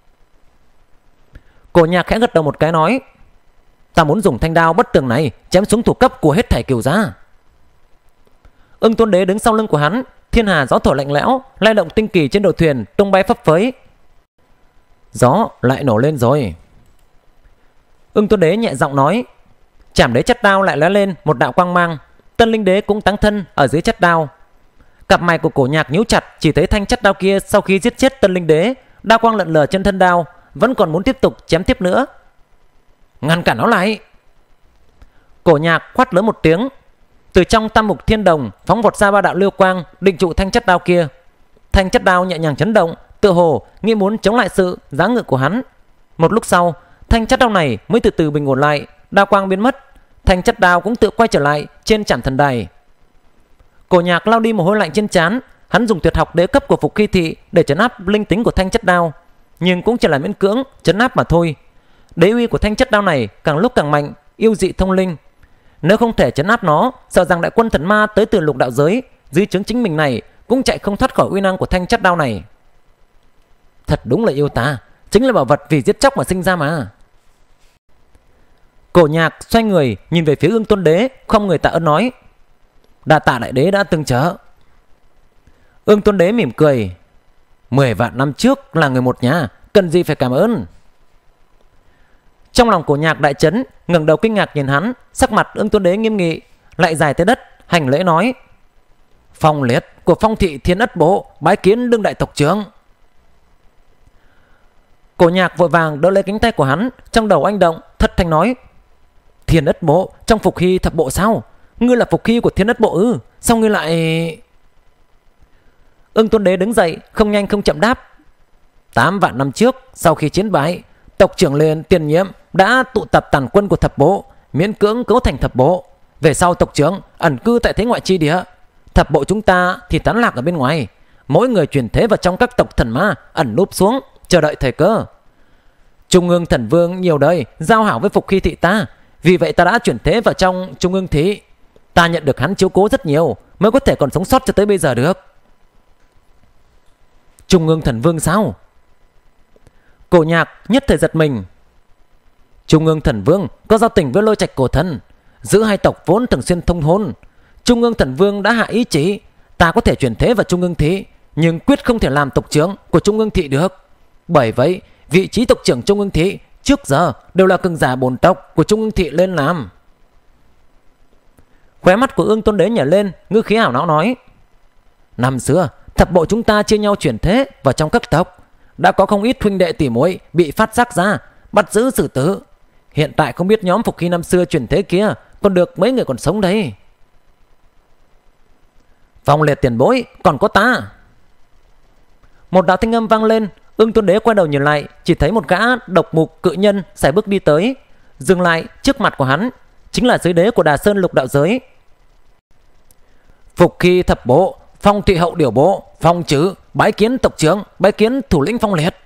Cổ Nhạc khẽ gật đầu một cái nói, ta muốn dùng thanh đao bất tường này chém xuống thủ cấp của hết thảy Cửu gia. Ưng Tuấn Đế đứng sau lưng của hắn, thiên hà gió thổi lạnh lẽo, lay động tinh kỳ trên đầu thuyền tung bay phấp phới. Gió lại nổ lên rồi. Ưng Tuấn Đế nhẹ giọng nói. Chảm đế chất đao lại lóe lên một đạo quang mang. Tân Linh Đế cũng táng thân ở dưới chất đao. Cặp mày của Cổ Nhạc nhíu chặt, chỉ thấy thanh chất đao kia sau khi giết chết Tân Linh Đế, đao quang lượn lờ trên thân đao, vẫn còn muốn tiếp tục chém tiếp nữa. Ngăn cản nó lại. Cổ Nhạc quát lớn một tiếng. Từ trong tam mục thiên đồng phóng vọt ra ba đạo lưu quang, định trụ thanh chất đao kia. Thanh chất đao nhẹ nhàng chấn động, tựa hồ nghĩ muốn chống lại sự giáng ngự của hắn. Một lúc sau, thanh chất đao này mới từ từ bình ổn lại, đao quang biến mất, thanh chất đao cũng tự quay trở lại trên trảm thần đài. Cổ Nhạc lau đi mồ hôi lạnh trên trán, hắn dùng tuyệt học đế cấp của Phục Hy Thị để trấn áp linh tính của thanh chất đao, nhưng cũng chỉ là miễn cưỡng trấn áp mà thôi. Đế uy của thanh chất đao này càng lúc càng mạnh, yêu dị thông linh. Nếu không thể trấn áp nó, sợ rằng đại quân thần ma tới từ lục đạo giới dưới trướng chính mình này cũng chạy không thoát khỏi uy năng của thanh chất đao này. Thật đúng là yêu ta, chính là bảo vật vì giết chóc mà sinh ra mà. Cổ Nhạc xoay người nhìn về phía Ưng Tuấn Đế, không người tạ ơn nói, đa tạ đại đế đã tương trợ. Ưng Tuấn Đế mỉm cười, mười vạn năm trước là người một nhà, cần gì phải cảm ơn. Trong lòng Cổ Nhạc đại chấn, ngẩng đầu kinh ngạc nhìn hắn, sắc mặt Ưng Tuấn Đế nghiêm nghị, lại dài tới đất hành lễ nói, Phong Liệt của Phong Thị Thiên Ất Bộ bái kiến đương đại tộc trưởng. Cổ Nhạc vội vàng đỡ lấy cánh tay của hắn, trong đầu anh động, thất thanh nói, Thiên Ất Bộ trong Phục Hy thập bộ sao? Ngươi là Phục Hy của Thiên Ất Bộ ư? Sao ngươi lại... Ưng Tuấn Đế đứng dậy, không nhanh không chậm đáp, Tám vạn năm trước, sau khi chiến bại, tộc trưởng liền tiền nhiệm đã tụ tập tàn quân của thập bộ, miễn cưỡng cấu thành thập bộ. Về sau tộc trưởng ẩn cư tại thế ngoại chi địa, thập bộ chúng ta thì tán lạc ở bên ngoài, mỗi người chuyển thế vào trong các tộc thần ma, ẩn núp xuống chờ đợi thời cơ. Trung ương thần vương nhiều đời giao hảo với Phục Hy Thị ta, vì vậy ta đã chuyển thế vào trong Trung ương Thị. Ta nhận được hắn chiếu cố rất nhiều, mới có thể còn sống sót cho tới bây giờ được. Trung ương thần vương sao? Cổ Nhạc nhất thời giật mình. Trung ương thần vương có giao tình với Lôi Trạch Cổ Thần, giữa hai tộc vốn thường xuyên thông hôn. Trung ương thần vương đã hạ ý chỉ, ta có thể chuyển thế vào Trung ương Thị, nhưng quyết không thể làm tộc trưởng của Trung ương Thị được. Bởi vậy vị trí tộc trưởng Trung ương Thị trước giờ đều là cường giả bổn tộc của Trung ương Thị lên làm. Khóe mắt của Ưng Tuấn Đế nhảy lên, ngữ khí ảo não nói, năm xưa thập bộ chúng ta chia nhau chuyển thế vào trong các tộc, đã có không ít huynh đệ tỷ muội bị phát giác ra, bắt giữ xử tử. Hiện tại không biết nhóm Phục Hy năm xưa chuyển thế kia còn được mấy người còn sống đấy. Phong Liệt tiền bối, còn có ta. Một đạo thanh âm vang lên. Ưng Tuấn Đế quay đầu nhìn lại, chỉ thấy một gã độc mục cự nhân sải bước đi tới, dừng lại trước mặt của hắn, chính là giới đế của Đà Sơn lục đạo giới. Phục Hy thập bộ, Phong Thị hậu điều bộ, Phong Trứ bái kiến tộc trưởng, bái kiến thủ lĩnh Phong Liệt.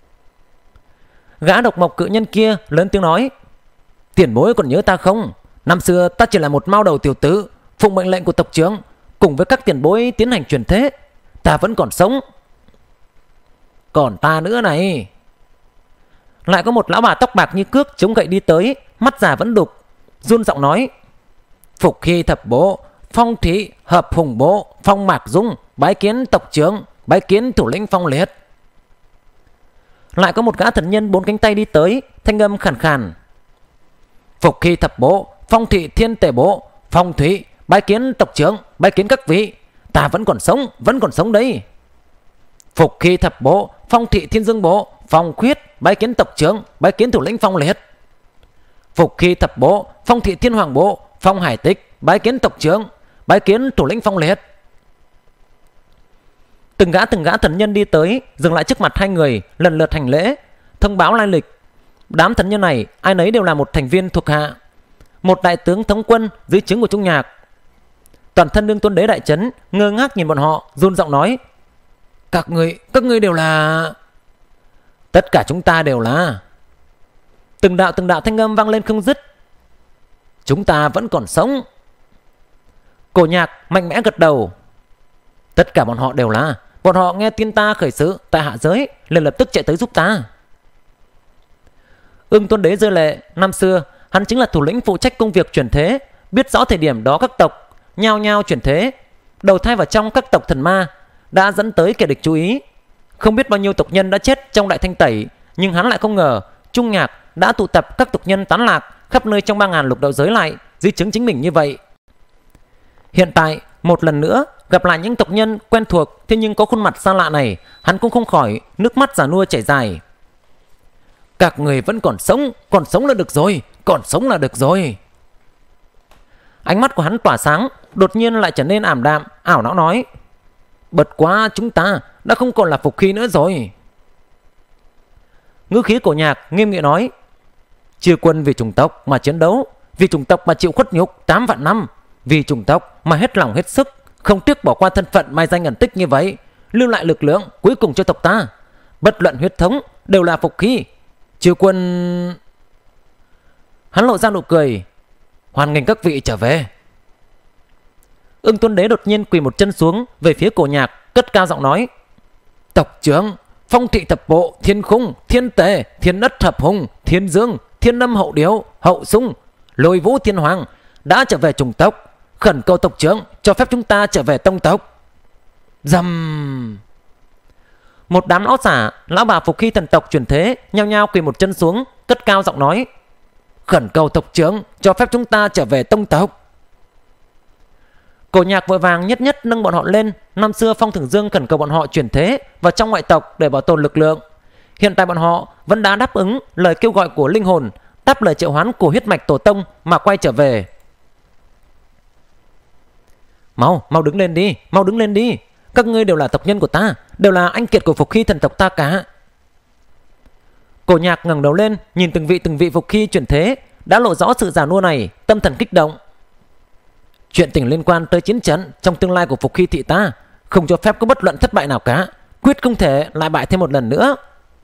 Gã độc mộc cự nhân kia lớn tiếng nói, tiền bối còn nhớ ta không? Năm xưa ta chỉ là một mao đầu tiểu tử, phụng mệnh lệnh của tộc trưởng, cùng với các tiền bối tiến hành chuyển thế. Ta vẫn còn sống. Còn ta nữa này. Lại có một lão bà tóc bạc như cước chống gậy đi tới, mắt già vẫn đục, run giọng nói, Phục Hy thập bộ, Phong Thị hợp hùng bộ, Phong Mạc Dung bái kiến tộc trưởng, bái kiến thủ lĩnh Phong Liệt. Lại có một gã thần nhân bốn cánh tay đi tới, thanh âm khàn khàn, Phục Hy thập bộ, Phong Thị thiên tể bộ, Phong Thủy bái kiến tộc trưởng, bái kiến các vị. Ta vẫn còn sống, vẫn còn sống đấy. Phục Hy thập bộ, Phong Thị thiên dương bộ, Phong Khuyết bái kiến tộc trưởng, bái kiến thủ lĩnh Phong Liệt. Phục Hy thập bộ, Phong Thị thiên hoàng bộ, Phong Hải Tích bái kiến tộc trưởng, bái kiến thủ lĩnh Phong Liệt. Từng gã từng gã thần nhân đi tới, dừng lại trước mặt hai người, lần lượt hành lễ, thông báo lai lịch. Đám thần nhân này ai nấy đều là một thành viên thuộc hạ, một đại tướng thống quân dưới trướng của Trung Nhạc. Toàn thân Lương Tuấn Đế đại chấn, ngơ ngác nhìn bọn họ, run giọng nói: Các người, các ngươi đều là... Tất cả chúng ta đều là... Từng đạo từng đạo thanh âm vang lên không dứt. Chúng ta vẫn còn sống. Cổ Nhạc mạnh mẽ gật đầu. Tất cả bọn họ đều là. Bọn họ nghe tin ta khởi sự tại hạ giới, liền lập tức chạy tới giúp ta. Ưng Tuấn Đế rơi lệ. Năm xưa hắn chính là thủ lĩnh phụ trách công việc chuyển thế, biết rõ thời điểm đó các tộc nhao nhao chuyển thế, đầu thai vào trong các tộc thần ma, đã dẫn tới kẻ địch chú ý. Không biết bao nhiêu tộc nhân đã chết trong đại thanh tẩy, nhưng hắn lại không ngờ Trung Nhạc đã tụ tập các tộc nhân tán lạc khắp nơi trong ba ngàn lục đạo giới lại dưới trướng chính mình như vậy. Hiện tại một lần nữa gặp lại những tộc nhân quen thuộc, thế nhưng có khuôn mặt xa lạ này, hắn cũng không khỏi nước mắt già nua chảy dài. Các người vẫn còn sống, còn sống là được rồi, còn sống là được rồi. Ánh mắt của hắn tỏa sáng, đột nhiên lại trở nên ảm đạm, ảo não nói: Bật quá, chúng ta đã không còn là phục khí nữa rồi. Ngữ khí Cổ Nhạc nghiêm nghị nói: Chư quân vì chủng tộc mà chiến đấu, vì chủng tộc mà chịu khuất nhục tám vạn năm, vì chủng tộc mà hết lòng hết sức, không tiếc bỏ qua thân phận mai danh ẩn tích như vậy, lưu lại lực lượng cuối cùng cho tộc ta. Bất luận huyết thống đều là phục khí. Chư quân... Hắn lộ ra nụ cười: Hoan nghênh các vị trở về. Ưng Tuấn Đế đột nhiên quỳ một chân xuống về phía Cổ Nhạc, cất cao giọng nói: Tộc trưởng, phong thị thập bộ, thiên khung, thiên tề, thiên đất thập hùng, thiên dương, thiên âm hậu điếu, hậu sung, lôi vũ thiên hoàng đã trở về chủng tộc, khẩn cầu tộc trưởng cho phép chúng ta trở về tông tộc. Dầm. Một đám lão giả, lão bà phục khi thần tộc chuyển thế nhao nhao quỳ một chân xuống, cất cao giọng nói: Khẩn cầu tộc trưởng cho phép chúng ta trở về tông tộc. Cổ Nhạc vội vàng nhất nhất nâng bọn họ lên. Năm xưa Phong Thường Dương khẩn cầu bọn họ chuyển thế vào trong ngoại tộc để bảo tồn lực lượng. Hiện tại bọn họ vẫn đã đáp ứng lời kêu gọi của linh hồn, đáp lời triệu hoán của huyết mạch tổ tông mà quay trở về. Mau, mau đứng lên đi, mau đứng lên đi. Các ngươi đều là tộc nhân của ta, đều là anh kiệt của phục khí thần tộc ta cả. Cổ Nhạc ngẩng đầu lên, nhìn từng vị từng vị phục khí chuyển thế đã lộ rõ sự già nua này, tâm thần kích động. Chuyện tình liên quan tới chiến trận trong tương lai của phục khí thị ta, không cho phép có bất luận thất bại nào cả, quyết không thể lại bại thêm một lần nữa.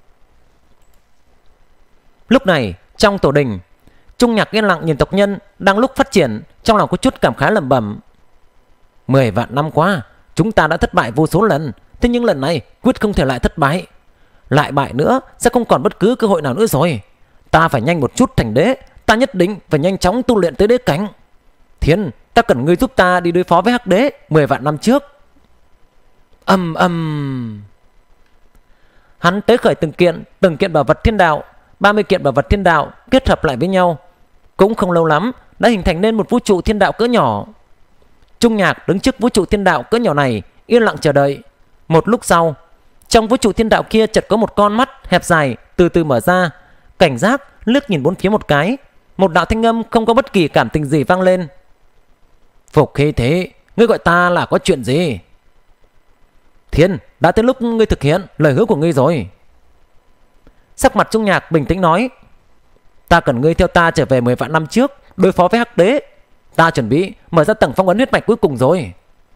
Lúc này trong tổ đình, Trung Nhạc yên lặng nhìn tộc nhân đang lúc phát triển, trong lòng có chút cảm khái lẩm bẩm: Mười vạn năm qua chúng ta đã thất bại vô số lần, thế nhưng lần này quyết không thể lại thất bại. Lại bại nữa sẽ không còn bất cứ cơ hội nào nữa rồi. Ta phải nhanh một chút thành đế, ta nhất định phải nhanh chóng tu luyện tới đế cảnh. Thiên, ta cần ngươi giúp ta đi đối phó với hắc đế mười vạn năm trước. Âm âm. Hắn tế khởi từng kiện từng kiện bảo vật thiên đạo, ba mươi kiện bảo vật thiên đạo kết hợp lại với nhau, cũng không lâu lắm đã hình thành nên một vũ trụ thiên đạo cỡ nhỏ. Trung Nhạc đứng trước vũ trụ thiên đạo cỡ nhỏ này, yên lặng chờ đợi. Một lúc sau, trong vũ trụ thiên đạo kia chợt có một con mắt hẹp dài từ từ mở ra, cảnh giác liếc nhìn bốn phía một cái. Một đạo thanh âm không có bất kỳ cảm tình gì vang lên: Phục khí thế, ngươi gọi ta là có chuyện gì? Thiên, đã tới lúc ngươi thực hiện lời hứa của ngươi rồi. Sắc mặt Trung Nhạc bình tĩnh nói: Ta cần ngươi theo ta trở về mười vạn năm trước, đối phó với hắc đế. Ta chuẩn bị mở ra tầng phong ấn huyết mạch cuối cùng rồi.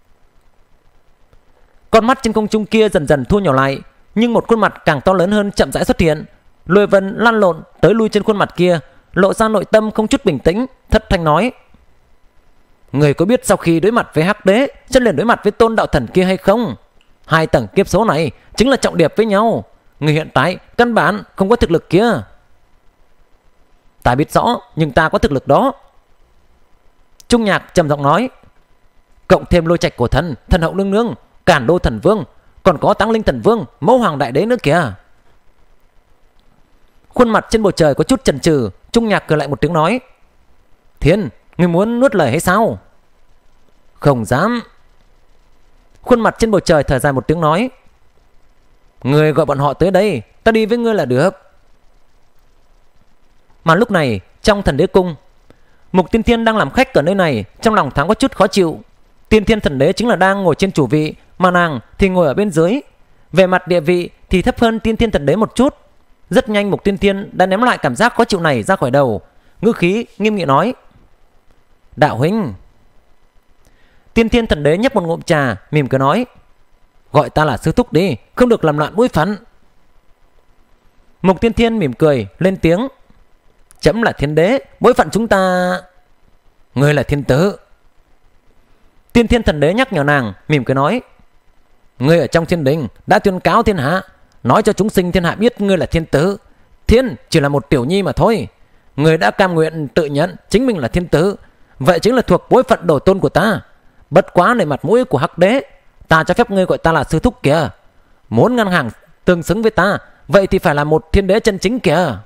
Con mắt trên không trung kia dần dần thu nhỏ lại, nhưng một khuôn mặt càng to lớn hơn chậm rãi xuất hiện. Lôi vân lăn lộn tới lui trên khuôn mặt kia, lộ ra nội tâm không chút bình tĩnh, thất thanh nói: Người có biết sau khi đối mặt với hắc đế sẽ liền đối mặt với tôn đạo thần kia hay không? Hai tầng kiếp số này chính là trọng điệp với nhau. Người hiện tại căn bản không có thực lực kia. Ta biết rõ, nhưng ta có thực lực đó. Trung Nhạc trầm giọng nói: Cộng thêm lôi trạch cổ thần, thần hậu nương nương, cản đô thần vương, còn có táng linh thần vương, mẫu hoàng đại đế nữa kìa. Khuôn mặt trên bầu trời có chút chần chừ. Trung Nhạc cười lại một tiếng nói: Thiên, ngươi muốn nuốt lời hay sao? Không dám. Khuôn mặt trên bầu trời thở dài một tiếng nói: Ngươi gọi bọn họ tới đây, ta đi với ngươi là được. Mà lúc này trong thần đế cung, Mục Tiên Thiên đang làm khách ở nơi này, trong lòng thoáng có chút khó chịu. Tiên Thiên thần đế chính là đang ngồi trên chủ vị mà nàng thì ngồi ở bên dưới. Về mặt địa vị thì thấp hơn Tiên Thiên Thần Đế một chút. Rất nhanh Mục Tiên Thiên đã ném lại cảm giác khó chịu này ra khỏi đầu, ngữ khí nghiêm nghị nói: Đạo huynh. Tiên Thiên Thần Đế nhấp một ngụm trà, mỉm cười nói: Gọi ta là sư thúc đi, không được làm loạn bối phận. Mục Tiên Thiên mỉm cười lên tiếng: Chấm là thiên đế, bối phận chúng ta... Ngươi là thiên tử. Tiên Thiên Thần Đế nhắc nhở nàng, mỉm cười nói: Ngươi ở trong thiên đình đã tuyên cáo thiên hạ, nói cho chúng sinh thiên hạ biết ngươi là thiên tử. Thiên chỉ là một tiểu nhi mà thôi. Ngươi đã cam nguyện tự nhận chính mình là thiên tử, vậy chính là thuộc bối phận đồ tôn của ta. Bất quá nể mặt mũi của Hắc Đế, ta cho phép ngươi gọi ta là sư thúc kìa. Muốn ngăn hàng tương xứng với ta, vậy thì phải là một thiên đế chân chính kìa.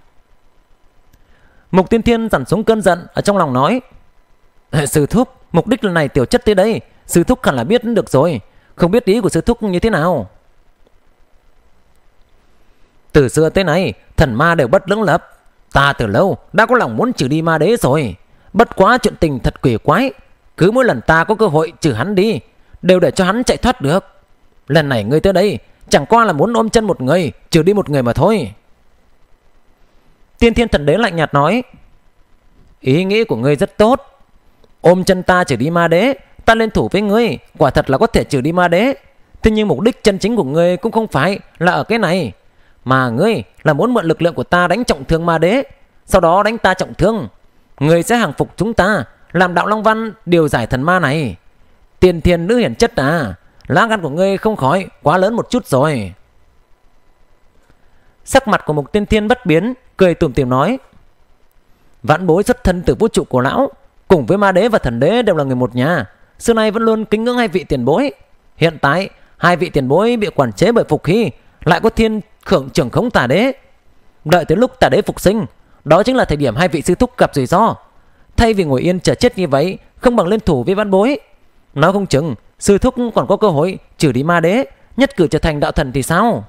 Mục Tiên Thiên dằn xuống cơn giận ở trong lòng nói: Sư thúc, mục đích lần này tiểu chất tới đây, sư thúc hẳn là biết được rồi. Không biết ý của sư thúc như thế nào? Từ xưa tới nay, thần ma đều bất lưỡng lập. Ta từ lâu đã có lòng muốn trừ đi ma đế rồi. Bất quá chuyện tình thật quỷ quái, cứ mỗi lần ta có cơ hội trừ hắn đi, đều để cho hắn chạy thoát được. Lần này ngươi tới đây chẳng qua là muốn ôm chân một người, trừ đi một người mà thôi. Tiên Thiên Thần Đế lạnh nhạt nói: Ý nghĩ của ngươi rất tốt. Ôm chân ta trừ đi ma đế, ta lên thủ với ngươi, quả thật là có thể trừ đi ma đế. Thế nhưng mục đích chân chính của ngươi cũng không phải là ở cái này, mà ngươi là muốn mượn lực lượng của ta đánh trọng thương ma đế, sau đó đánh ta trọng thương. Ngươi sẽ hàng phục chúng ta, làm Đạo Long Văn điều giải thần ma này. Tiên Thiên nữ hiển chất à, lá gan của ngươi không khỏi quá lớn một chút rồi. Sắc mặt của Mục Tiên Thiên bất biến, cười tủm tỉm nói: Vãn bối xuất thân từ vũ trụ của lão, cùng với ma đế và thần đế đều là người một nhà, xưa nay vẫn luôn kính ngưỡng hai vị tiền bối. Hiện tại hai vị tiền bối bị quản chế bởi Phục Hy, lại có thiên khưởng trưởng khống tà đế. Đợi tới lúc tà đế phục sinh, đó chính là thời điểm hai vị sư thúc gặp rủi ro. Thay vì ngồi yên chờ chết như vậy, không bằng lên thủ với vãn bối. Nói không chừng sư thúc còn có cơ hội trừ đi ma đế, nhất cử trở thành đạo thần thì sao?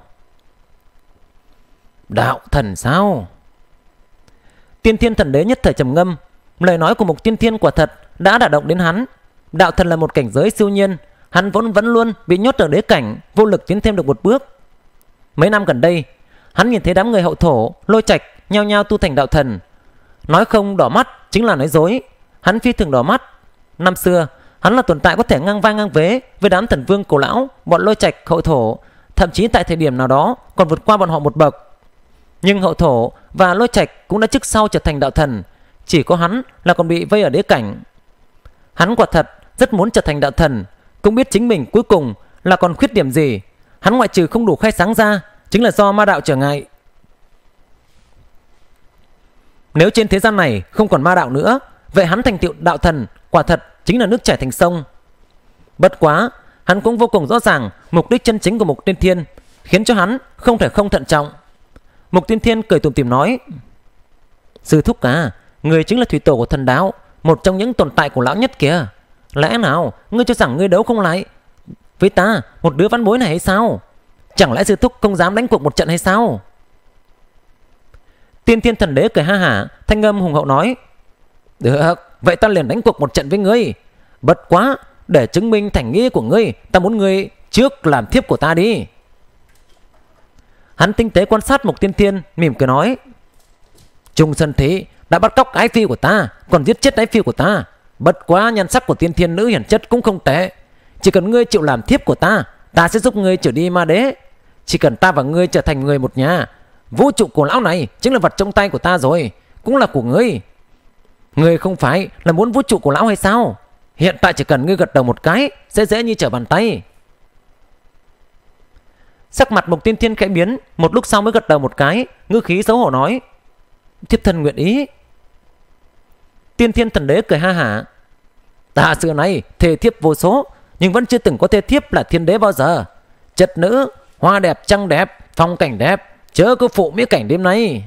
Đạo thần sao? Tiên Thiên Thần Đế nhất thời trầm ngâm. Lời nói của Mục Tiên Thiên quả thật đã đả động đến hắn. Đạo thần là một cảnh giới siêu nhiên, hắn vốn vẫn luôn bị nhốt ở đế cảnh, vô lực tiến thêm được một bước. Mấy năm gần đây, hắn nhìn thấy đám người Hậu Thổ, Lôi Trạch nhao nhao tu thành đạo thần. Nói không đỏ mắt chính là nói dối. Hắn phi thường đỏ mắt. Năm xưa hắn là tồn tại có thể ngang vai ngang vế với đám thần vương cổ lão, bọn Lôi Trạch, Hậu Thổ, thậm chí tại thời điểm nào đó còn vượt qua bọn họ một bậc. Nhưng Hậu Thổ và Lôi Trạch cũng đã trước sau trở thành đạo thần, chỉ có hắn là còn bị vây ở đế cảnh. Hắn quả thật rất muốn trở thành đạo thần, cũng biết chính mình cuối cùng là còn khuyết điểm gì. Hắn ngoại trừ không đủ khai sáng ra, chính là do ma đạo trở ngại. Nếu trên thế gian này không còn ma đạo nữa, vậy hắn thành tựu đạo thần quả thật chính là nước chảy thành sông. Bất quá hắn cũng vô cùng rõ ràng mục đích chân chính của Mục Tiên Thiên, khiến cho hắn không thể không thận trọng. Mục Tiên Thiên cười tủm tỉm nói: Sư thúc à, người chính là thủy tổ của thần đạo, một trong những tồn tại của lão nhất kìa. Lẽ nào ngươi cho rằng ngươi đấu không lại với ta, một đứa văn bối này hay sao? Chẳng lẽ sư thúc không dám đánh cuộc một trận hay sao? Tiên Thiên Thần Đế cười ha hả, thanh âm hùng hậu nói: Được, vậy ta liền đánh cuộc một trận với ngươi. Bất quá để chứng minh thành ý của ngươi, ta muốn ngươi trước làm thiếp của ta đi. Hắn tinh tế quan sát Mục Tiên Thiên, mỉm cười nói: Trung Sơn Thị đã bắt cóc ái phi của ta, còn giết chết ái phi của ta. Bất quá nhan sắc của Tiên Thiên nữ hiển chất cũng không tệ. Chỉ cần ngươi chịu làm thiếp của ta, ta sẽ giúp ngươi trừ đi ma đế. Chỉ cần ta và ngươi trở thành người một nhà, vũ trụ của lão này chính là vật trong tay của ta rồi, cũng là của ngươi. Ngươi không phải là muốn vũ trụ của lão hay sao? Hiện tại chỉ cần ngươi gật đầu một cái, sẽ dễ như trở bàn tay. Sắc mặt Mục Tiên Thiên khẽ biến, một lúc sau mới gật đầu một cái, ngữ khí xấu hổ nói: Thiếp thân nguyện ý. Tiên Thiên Thần Đế cười ha hả: Ta xưa nay thề thiếp vô số, nhưng vẫn chưa từng có thề thiếp là thiên đế bao giờ. Chất nữ, hoa đẹp, trăng đẹp, phong cảnh đẹp, chớ có phụ mỹ cảnh đêm nay.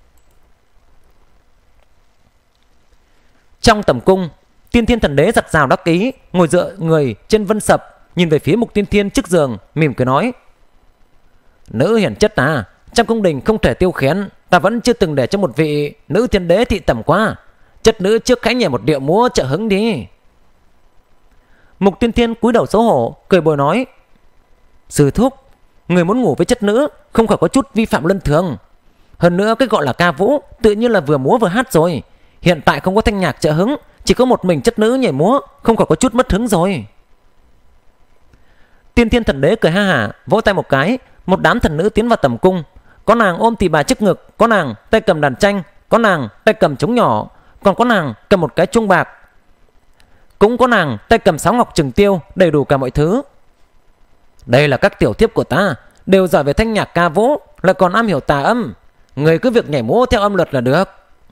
Trong tầm cung, Tiên Thiên Thần Đế giặt rào đắc ý, ngồi dựa người trên vân sập, nhìn về phía Mục Tiên Thiên trước giường, mỉm cười nói: Nữ hiển chất à, trong cung đình không thể tiêu khiển, ta vẫn chưa từng để cho một vị nữ thiên đế thị tầm qua. Chất nữ trước khánh nhảy một điệu múa trợ hứng đi. Mục Tiên Thiên cúi đầu xấu hổ, cười bồi nói: Sư thúc, người muốn ngủ với chất nữ không khỏi có chút vi phạm luân thường. Hơn nữa cái gọi là ca vũ tự nhiên là vừa múa vừa hát rồi. Hiện tại không có thanh nhạc trợ hứng, chỉ có một mình chất nữ nhảy múa, không khỏi có chút mất hứng rồi. Tiên Thiên Thần Đế cười ha hả, vỗ tay một cái, một đám thần nữ tiến vào tầm cung. Có nàng ôm tỳ bà trước ngực, có nàng tay cầm đàn tranh, có nàng tay cầm trống nhỏ, còn có nàng cầm một cái chuông bạc, cũng có nàng tay cầm sáo ngọc trừng tiêu, đầy đủ cả mọi thứ. Đây là các tiểu thiếp của ta, đều giỏi về thanh nhạc ca vũ, lại còn am hiểu tà âm. Người cứ việc nhảy múa theo âm luật là được.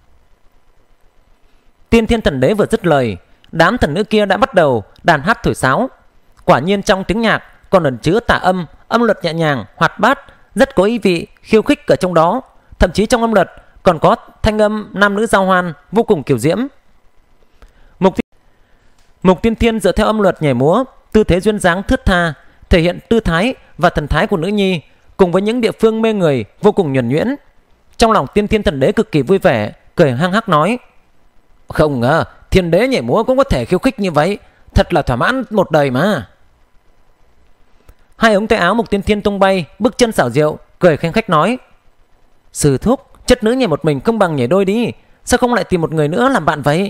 Tiên Thiên Thần Đế vừa dứt lời, đám thần nữ kia đã bắt đầu đàn hát thổi sáo. Quả nhiên trong tiếng nhạc còn ẩn chứa tà âm, âm luật nhẹ nhàng, hoạt bát, rất có ý vị khiêu khích ở trong đó. Thậm chí trong âm luật còn có thanh âm nam nữ giao hoan vô cùng kiều diễm. Mục Tiên, Mục Tiên Thiên dựa theo âm luật nhảy múa, tư thế duyên dáng thướt tha, thể hiện tư thái và thần thái của nữ nhi, cùng với những địa phương mê người vô cùng nhuần nhuyễn. Trong lòng Tiên Thiên Thần Đế cực kỳ vui vẻ, cười hăng hắc nói: Không ngờ Thiên Đế nhảy múa cũng có thể khiêu khích như vậy, thật là thỏa mãn một đời mà. Hai ống tay áo Mục Tiên Thiên tung bay, bước chân xảo diệu, cười khanh khách nói: Sư thúc, chất nữ nhảy một mình không bằng nhảy đôi đi, sao không lại tìm một người nữa làm bạn vậy?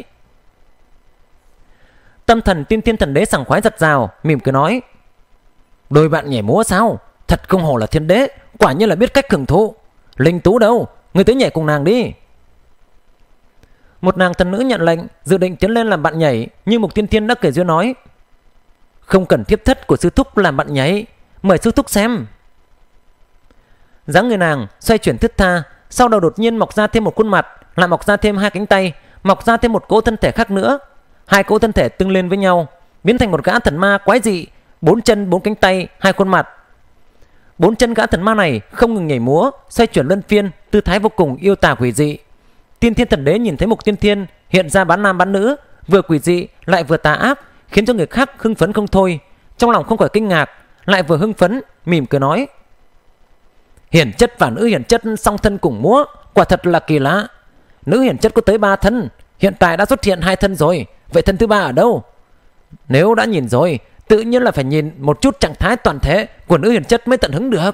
Tâm thần Tiên Thiên Thần Đế sảng khoái giật rào, mỉm cười nói: Đôi bạn nhảy múa sao? Thật không hổ là Thiên Đế, quả nhiên là biết cách hưởng thụ. Linh Tú đâu, người tới nhảy cùng nàng đi. Một nàng thần nữ nhận lệnh, dự định tiến lên làm bạn nhảy, nhưng Mục Tiên Thiên đã kể duyên nói: Không cần thiếp thất của sư thúc làm bạn nhảy, mời sư thúc xem. Dáng người nàng xoay chuyển thướt tha, sau đầu đột nhiên mọc ra thêm một khuôn mặt, lại mọc ra thêm hai cánh tay, mọc ra thêm một cỗ thân thể khác nữa. Hai cỗ thân thể tương lên với nhau, biến thành một gã thần ma quái dị, bốn chân bốn cánh tay, hai khuôn mặt. Bốn chân gã thần ma này không ngừng nhảy múa, xoay chuyển luân phiên, tư thái vô cùng yêu tà quỷ dị. Tiên Thiên Thần Đế nhìn thấy Mục Tiên Thiên hiện ra bán nam bán nữ, vừa quỷ dị lại vừa tà ác, khiến cho người khác hưng phấn không thôi. Trong lòng không khỏi kinh ngạc, lại vừa hưng phấn, mỉm cười nói: Hiển chất và nữ hiển chất song thân cùng múa, quả thật là kỳ lạ. Nữ hiển chất có tới ba thân, hiện tại đã xuất hiện hai thân rồi, vậy thân thứ ba ở đâu? Nếu đã nhìn rồi, tự nhiên là phải nhìn một chút trạng thái toàn thể của nữ hiển chất mới tận hứng được.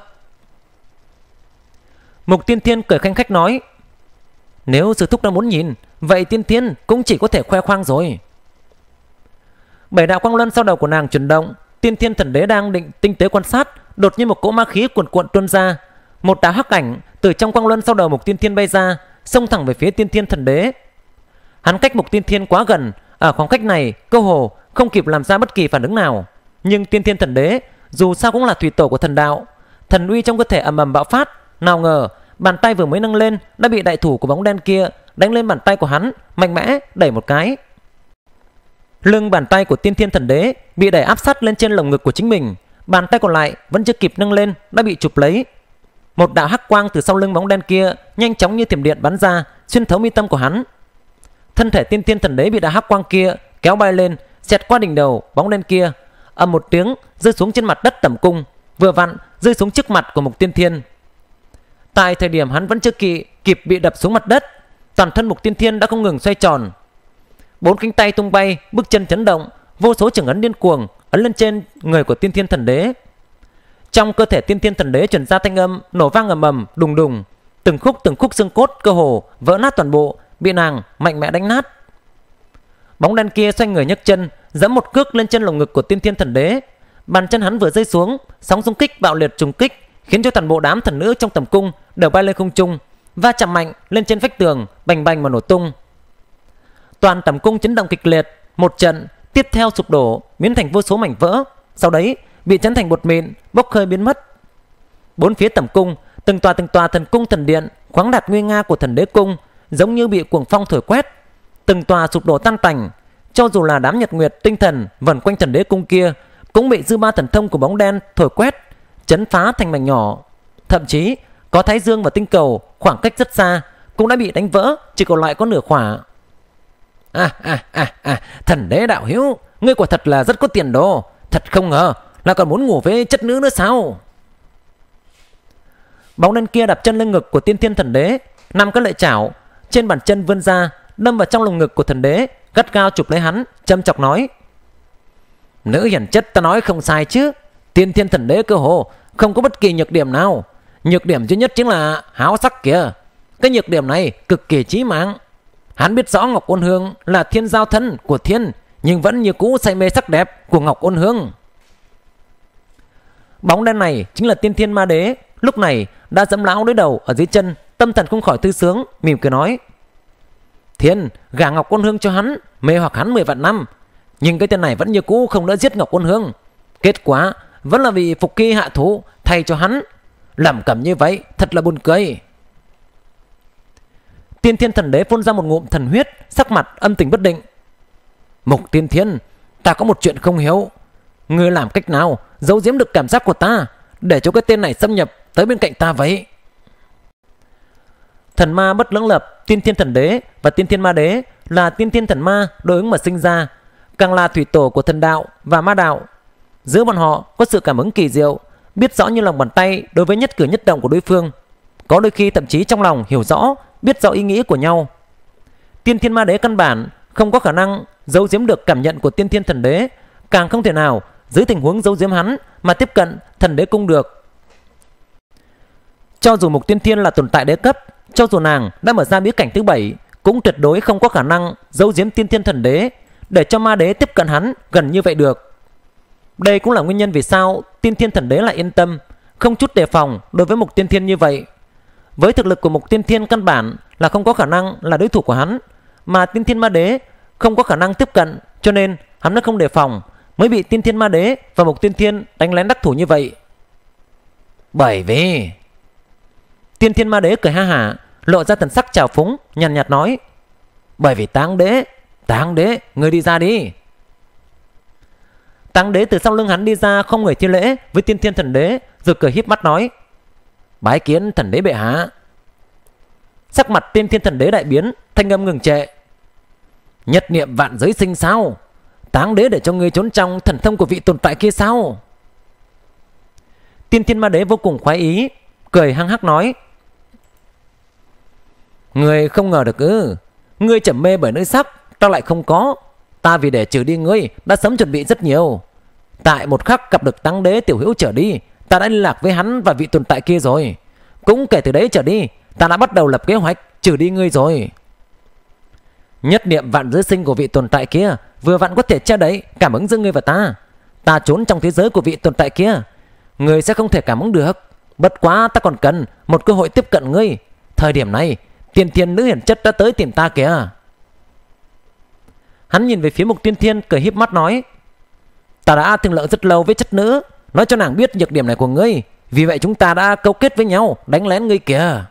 Mục Tiên Thiên cười khanh khách nói: Nếu sư thúc đã muốn nhìn, vậy Tiên Thiên cũng chỉ có thể khoe khoang rồi. Bảy đạo quang luân sau đầu của nàng chuyển động. Tiên Thiên Thần Đế đang định tinh tế quan sát, đột nhiên một cỗ ma khí cuồn cuộn tuôn ra. Một đạo hắc ảnh từ trong quang luân sau đầu Mục Tiên Thiên bay ra, xông thẳng về phía Tiên Thiên Thần Đế. Hắn cách Mục Tiên Thiên quá gần, ở khoảng cách này cơ hồ không kịp làm ra bất kỳ phản ứng nào. Nhưng Tiên Thiên Thần Đế dù sao cũng là thủy tổ của thần đạo, thần uy trong cơ thể ầm ầm bạo phát. Nào ngờ bàn tay vừa mới nâng lên đã bị đại thủ của bóng đen kia đánh lên bàn tay của hắn, mạnh mẽ đẩy một cái. Lưng bàn tay của Tiên Thiên Thần Đế bị đẩy áp sát lên trên lồng ngực của chính mình, bàn tay còn lại vẫn chưa kịp nâng lên đã bị chụp lấy. Một đạo hắc quang từ sau lưng bóng đen kia nhanh chóng như thiểm điện bắn ra, xuyên thấu mi tâm của hắn. Thân thể Tiên Thiên Thần Đế bị đạo hắc quang kia kéo bay lên, xẹt qua đỉnh đầu bóng đen kia, ầm một tiếng rơi xuống trên mặt đất tẩm cung, vừa vặn rơi xuống trước mặt của Mục Tiên Thiên. Tại thời điểm hắn vẫn chưa kịp kịp bị đập xuống mặt đất, toàn thân Mục Tiên Thiên đã không ngừng xoay tròn, bốn cánh tay tung bay, bước chân chấn động, vô số trưởng ấn điên cuồng ấn lên trên người của Tiên Thiên Thần Đế. Trong cơ thể Tiên Thiên Thần Đế truyền ra thanh âm nổ vang ầm ầm, đùng đùng, từng khúc từng khúc xương cốt cơ hồ vỡ nát toàn bộ, bị nàng mạnh mẽ đánh nát. Bóng đen kia xoay người nhấc chân, giẫm một cước lên chân lồng ngực của Tiên Thiên Thần Đế. Bàn chân hắn vừa rơi xuống, sóng xung kích bạo liệt trùng kích, khiến cho toàn bộ đám thần nữ trong tầm cung đều bay lên không trung, va chạm mạnh lên trên vách tường, bành bành mà nổ tung. Toàn tầm cung chấn động kịch liệt, một trận tiếp theo sụp đổ, biến thành vô số mảnh vỡ, sau đấy bị chấn thành bột mịn, bốc hơi biến mất. Bốn phía tầm cung, từng tòa từng tòa thần cung thần điện khoáng đạt nguy nga của Thần Đế cung giống như bị cuồng phong thổi quét, từng tòa sụp đổ tan tành. Cho dù là đám nhật nguyệt tinh thần vần quanh Thần Đế cung kia cũng bị dư ba thần thông của bóng đen thổi quét, chấn phá thành mảnh nhỏ. Thậm chí có Thái Dương và tinh cầu khoảng cách rất xa cũng đã bị đánh vỡ, chỉ còn lại có nửa khỏa. À à à à, Thần Đế đạo hữu, ngươi quả thật là rất có tiền đồ, thật không ngờ là còn muốn ngủ với chất nữ nữa sao? Bóng đen kia đạp chân lên ngực của Tiên Thiên Thần Đế, năm cái lợi chảo trên bàn chân vươn ra, đâm vào trong lồng ngực của Thần Đế, gắt gao chụp lấy hắn, châm chọc nói: Nữ hiển chất ta nói không sai chứ. Tiên Thiên Thần Đế cơ hồ không có bất kỳ nhược điểm nào. Nhược điểm duy nhất chính là háo sắc kìa. Cái nhược điểm này cực kỳ chí mạng. Hắn biết rõ Ngọc Ôn Hương là thiên giao thân của thiên, nhưng vẫn như cũ say mê sắc đẹp của Ngọc Ôn Hương. Bóng đen này chính là Tiên Thiên Ma Đế, lúc này đã dẫm lão đối đầu ở dưới chân, tâm thần không khỏi thư sướng, mỉm cười nói: Thiên gả Ngọc Ôn Hương cho hắn, mê hoặc hắn mười vạn năm, nhưng cái tên này vẫn như cũ không đã giết Ngọc Ôn Hương. Kết quả vẫn là vì Phục Kỳ hạ thủ thay cho hắn. Lẩm cẩm như vậy thật là buồn cười. Tiên Thiên Thần Đế phun ra một ngụm thần huyết, sắc mặt âm tình bất định. Mục Tiên Thiên, ta có một chuyện không hiểu. Ngươi làm cách nào giấu giếm được cảm giác của ta, để cho cái tên này xâm nhập tới bên cạnh ta vậy? Thần ma bất lưỡng lập, Tiên Thiên Thần Đế và Tiên Thiên Ma Đế là Tiên Thiên Thần Ma đối ứng mà sinh ra, càng là thủy tổ của thần đạo và ma đạo. Giữa bọn họ có sự cảm ứng kỳ diệu, biết rõ như lòng bàn tay đối với nhất cử nhất động của đối phương, có đôi khi thậm chí trong lòng hiểu rõ, biết rõ ý nghĩ của nhau. Tiên Thiên Ma Đế căn bản không có khả năng giấu giếm được cảm nhận của Tiên Thiên Thần Đế, càng không thể nào dưới tình huống giấu giếm hắn mà tiếp cận Thần Đế cung được. Cho dù Mục Tiên Thiên là tồn tại đế cấp, cho dù nàng đã mở ra bí cảnh thứ bảy, cũng tuyệt đối không có khả năng giấu giếm Tiên Thiên Thần Đế để cho Ma Đế tiếp cận hắn gần như vậy được. Đây cũng là nguyên nhân vì sao Tiên Thiên Thần Đế lại yên tâm, không chút đề phòng đối với Mục Tiên Thiên như vậy. Với thực lực của Mục Tiên Thiên căn bản là không có khả năng là đối thủ của hắn, mà Tiên Thiên Ma Đế không có khả năng tiếp cận, cho nên hắn đã không đề phòng, mới bị Tiên Thiên Ma Đế và Mục Tiên Thiên đánh lén đắc thủ như vậy. Bởi vì Tiên Thiên Ma Đế cười ha hả, lộ ra thần sắc trào phúng, nhàn nhạt, nhạt nói: Bởi vì Táng Đế, Táng Đế, ngươi đi ra đi. Táng Đế từ sau lưng hắn đi ra, không người thi lễ với Tiên Thiên Thần Đế, rồi cười híp mắt nói: Bái kiến Thần Đế bệ hạ. Sắc mặt Tiên Thiên Thần Đế đại biến, thanh âm ngừng trệ. Nhất niệm vạn giới sinh sao? Táng Đế để cho ngươi trốn trong thần thông của vị tồn tại kia sao? Tiên Thiên Ma Đế vô cùng khoái ý, cười hăng hắc nói: Ngươi không ngờ được ư? Ngươi trầm mê bởi nữ sắc, ta lại không có. Ta vì để trừ đi ngươi đã sớm chuẩn bị rất nhiều. Tại một khắc gặp được Táng Đế tiểu hữu trở đi, ta đã liên lạc với hắn và vị tồn tại kia rồi. Cũng kể từ đấy trở đi, ta đã bắt đầu lập kế hoạch trừ đi ngươi rồi. Nhất niệm vạn giới sinh của vị tồn tại kia vừa vặn có thể che đậy cảm ứng giữa ngươi và ta. Ta trốn trong thế giới của vị tồn tại kia, ngươi sẽ không thể cảm ứng được. Bất quá ta còn cần một cơ hội tiếp cận ngươi. Thời điểm này Tiên Thiên nữ hiển chất đã tới tìm ta kìa. Hắn nhìn về phía Mục Tiên Thiên, cười híp mắt nói: Ta đã thương lượng rất lâu với chất nữ, nói cho nàng biết nhược điểm này của ngươi, vì vậy chúng ta đã cấu kết với nhau đánh lén ngươi kìa.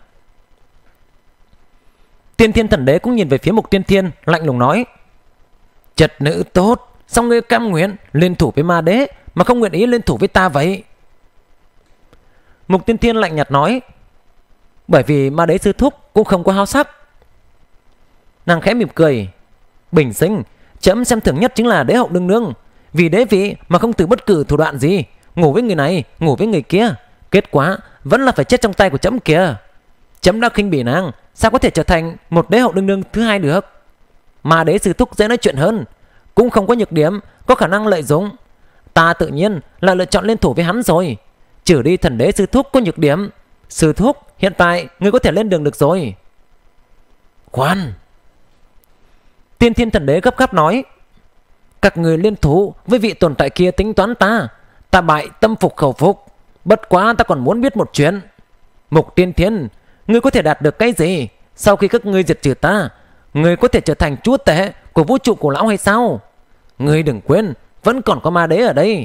Tiên Thiên Thần Đế cũng nhìn về phía Mục Tiên Thiên, lạnh lùng nói: Chất nữ tốt, sao ngươi cam nguyện liên thủ với Ma Đế mà không nguyện ý liên thủ với ta vậy? Mục Tiên Thiên lạnh nhạt nói: Bởi vì Ma Đế sư thúc cũng không có háo sắc. Nàng khẽ mỉm cười: Bình sinh, chấm xem thường nhất chính là đế hậu nương nương, vì đế vị mà không từ bất cứ thủ đoạn gì, ngủ với người này, ngủ với người kia, kết quả vẫn là phải chết trong tay của chấm kìa. Chấm đã khinh bỉ nàng, sao có thể trở thành một đế hậu nương nương thứ hai được? Ma Đế sư thúc dễ nói chuyện hơn, cũng không có nhược điểm, có khả năng lợi dụng. Ta tự nhiên là lựa chọn liên thủ với hắn rồi. Trừ đi Thần Đế sư thúc có nhược điểm. Sư thúc, hiện tại ngươi có thể lên đường được rồi. Khoan! Tiên Thiên Thần Đế gấp gáp nói: Các người liên thủ với vị tồn tại kia tính toán ta, ta bại tâm phục khẩu phục. Bất quá ta còn muốn biết một chuyện. Mục Tiên Thiên, ngươi có thể đạt được cái gì sau khi các ngươi diệt trừ ta? Ngươi có thể trở thành chúa tể của vũ trụ cổ lão hay sao? Ngươi đừng quên, vẫn còn có Ma Đế ở đây.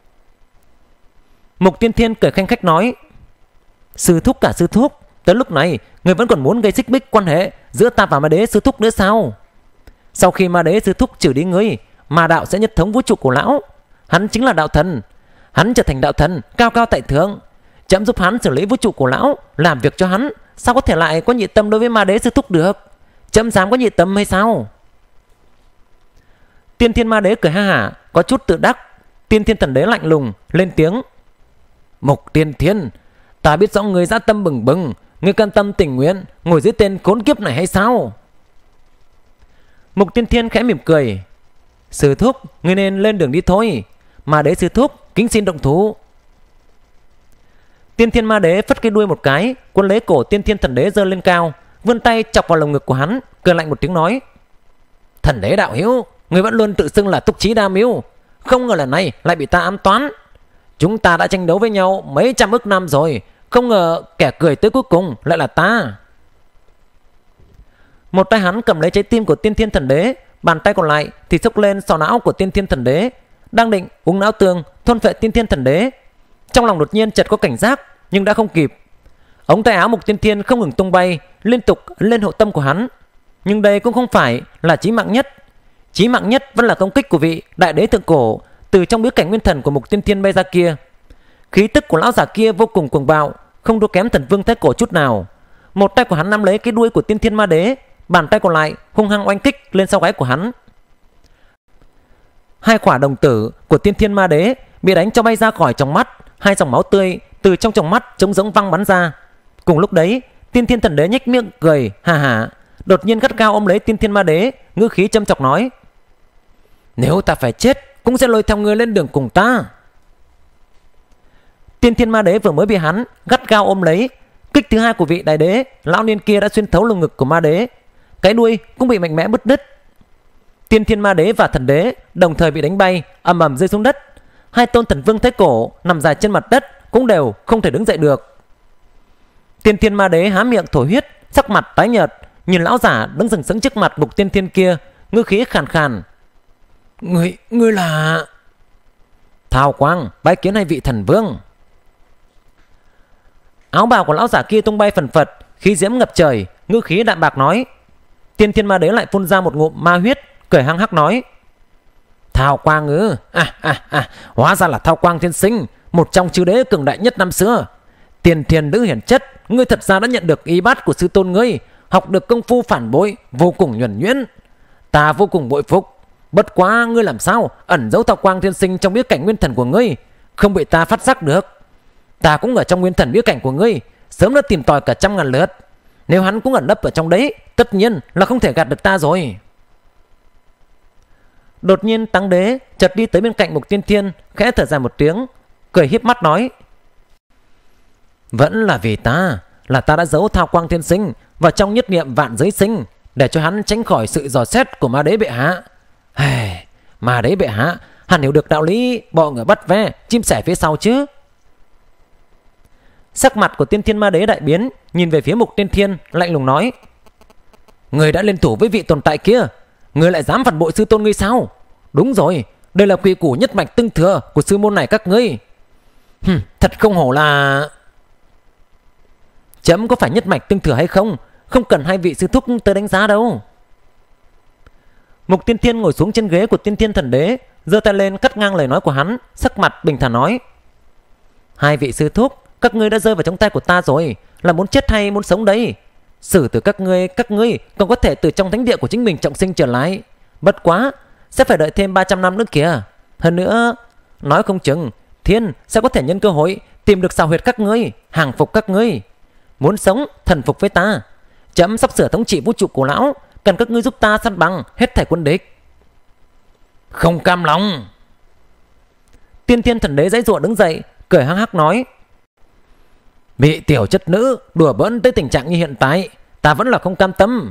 Mục Tiên Thiên cười khanh khách nói: Sư thúc cả sư thúc, tới lúc này ngươi vẫn còn muốn gây xích mích quan hệ giữa ta và Ma Đế sư thúc nữa sao? Sau khi Ma Đế sư thúc trừ đi ngươi, Ma đạo sẽ nhất thống vũ trụ cổ lão. Hắn chính là đạo thần. Hắn trở thành đạo thần cao cao tại thượng. Chấm giúp hắn xử lý vũ trụ cổ lão, làm việc cho hắn, sao có thể lại có nhị tâm đối với Ma Đế sư thúc được? Chấm dám có nhị tâm hay sao? Tiên Thiên Ma Đế cười ha hả, có chút tự đắc. Tiên Thiên Thần Đế lạnh lùng lên tiếng: Mục Tiên Thiên, ta biết rõ người dã tâm bừng bừng, ngươi can tâm tình nguyện ngồi dưới tên khốn kiếp này hay sao? Mục Tiên Thiên khẽ mỉm cười: Sư thúc, ngươi nên lên đường đi thôi. Ma đế sư thúc, kính xin động thủ. Tiên Thiên Ma Đế phất cái đuôi một cái, cuốn lấy cổ Tiên Thiên Thần Đế giơ lên cao, vươn tay chọc vào lồng ngực của hắn, cười lạnh một tiếng nói: Thần đế đạo hữu, người vẫn luôn tự xưng là túc trí đa mưu, không ngờ lần này lại bị ta ám toán. Chúng ta đã tranh đấu với nhau mấy trăm ức năm rồi, không ngờ kẻ cười tới cuối cùng lại là ta. Một tay hắn cầm lấy trái tim của Tiên Thiên Thần Đế, bàn tay còn lại thì xốc lên sọ não của Tiên Thiên Thần Đế, đang định uống não tương thôn phệ Tiên Thiên Thần Đế. Trong lòng đột nhiên chợt có cảnh giác, nhưng đã không kịp. Ống tay áo Mục Tiên Thiên không ngừng tung bay, liên tục lên hộ tâm của hắn. Nhưng đây cũng không phải là chí mạng nhất. Chí mạng nhất vẫn là công kích của vị đại đế thượng cổ từ trong bí cảnh nguyên thần của Mục Tiên Thiên bay ra kia. Khí tức của lão giả kia vô cùng cuồng bạo, không thua kém thần vương thái cổ chút nào. Một tay của hắn nắm lấy cái đuôi của Tiên Thiên Ma Đế, bàn tay còn lại hung hăng oanh kích lên sau gáy của hắn. Hai quả đồng tử của Tiên Thiên Ma Đế bị đánh cho bay ra khỏi trong mắt, hai dòng máu tươi từ trong tròng mắt trống rỗng văng bắn ra. Cùng lúc đấy, Tiên Thiên Thần Đế nhếch miệng cười hà hà, đột nhiên gắt gao ôm lấy Tiên Thiên Ma Đế, ngữ khí châm chọc nói: Nếu ta phải chết cũng sẽ lôi theo ngươi lên đường cùng ta. Tiên Thiên Ma Đế vừa mới bị hắn gắt gao ôm lấy, kích thứ hai của vị đại đế lão niên kia đã xuyên thấu lồng ngực của Ma Đế, cái đuôi cũng bị mạnh mẽ bứt đứt. Tiên Thiên Ma Đế và Thần Đế đồng thời bị đánh bay, ầm ầm rơi xuống đất. Hai tôn thần vương thái cổ nằm dài trên mặt đất cũng đều không thể đứng dậy được. Tiên Thiên Ma Đế há miệng thổ huyết, sắc mặt tái nhợt, nhìn lão giả đứng sừng sững trước mặt Mục Tiên Thiên kia, ngữ khí khàn khàn: Ngươi, ngươi là... Thao Quang, bái kiến hai vị thần vương. Áo bào của lão giả kia tung bay phần phật, khí diễm ngập trời, ngữ khí đạm bạc nói. Tiên Thiên Ma Đế lại phun ra một ngụm ma huyết, cười hăng hắc nói: Thao Quang ư? À, à, à, hóa ra là Thao Quang Thiên Sinh, một trong chư đế cường đại nhất năm xưa. Tiền Thiên nữ hiển chất, ngươi thật ra đã nhận được y bát của sư tôn ngươi, học được công phu phản bội vô cùng nhuần nhuyễn. Ta vô cùng bội phục. Bất quá ngươi làm sao ẩn giấu Thao Quang Thiên Sinh trong bí cảnh nguyên thần của ngươi, không bị ta phát giác được. Ta cũng ở trong nguyên thần bí cảnh của ngươi, sớm đã tìm tòi cả trăm ngàn lượt. Nếu hắn cũng ẩn nấp ở trong đấy, tất nhiên là không thể gạt được ta rồi. Đột nhiên Tăng Đế chợt đi tới bên cạnh Mục Tiên Thiên, khẽ thở dài một tiếng, cười híp mắt nói: Vẫn là vì ta, là ta đã giấu Thao Quang Thiên Sinh vào trong nhất niệm vạn giới sinh, để cho hắn tránh khỏi sự dò xét của Ma Đế bệ hạ. Hey, Ma Đế bệ hạ hẳn hiểu được đạo lý bọ ngựa bắt ve, chim sẻ phía sau chứ. Sắc mặt của Tiên Thiên Ma Đế đại biến, nhìn về phía Mục Tiên Thiên lạnh lùng nói: Người đã liên thủ với vị tồn tại kia, người lại dám phản bội sư tôn ngươi sao? Đúng rồi, đây là quy củ nhất mạch tương thừa của sư môn này các ngươi. Hừm, thật không hổ là... Chấm có phải nhất mạch tương thừa hay không, không cần hai vị sư thúc tới đánh giá đâu. Mục Tiên Thiên ngồi xuống trên ghế của Tiên Thiên Thần Đế, giơ tay lên cắt ngang lời nói của hắn, sắc mặt bình thản nói: Hai vị sư thúc, các ngươi đã rơi vào trong tay của ta rồi, là muốn chết hay muốn sống đấy? Xử từ các ngươi, các ngươi còn có thể từ trong thánh địa của chính mình trọng sinh trở lại. Bất quá, sẽ phải đợi thêm ba trăm năm nữa kìa. Hơn nữa, nói không chừng Thiên sẽ có thể nhân cơ hội tìm được xào huyệt các ngươi, hàng phục các ngươi. Muốn sống, thần phục với ta. Chấm sắp sửa thống trị vũ trụ cổ lão, cần các ngươi giúp ta săn bằng hết thảy quân địch. Không cam lòng. Tiên Thiên Thần Đế giãy giụa đứng dậy, cười hắc hắc nói: Bị tiểu chất nữ đùa bỡn tới tình trạng như hiện tại, ta vẫn là không cam tâm.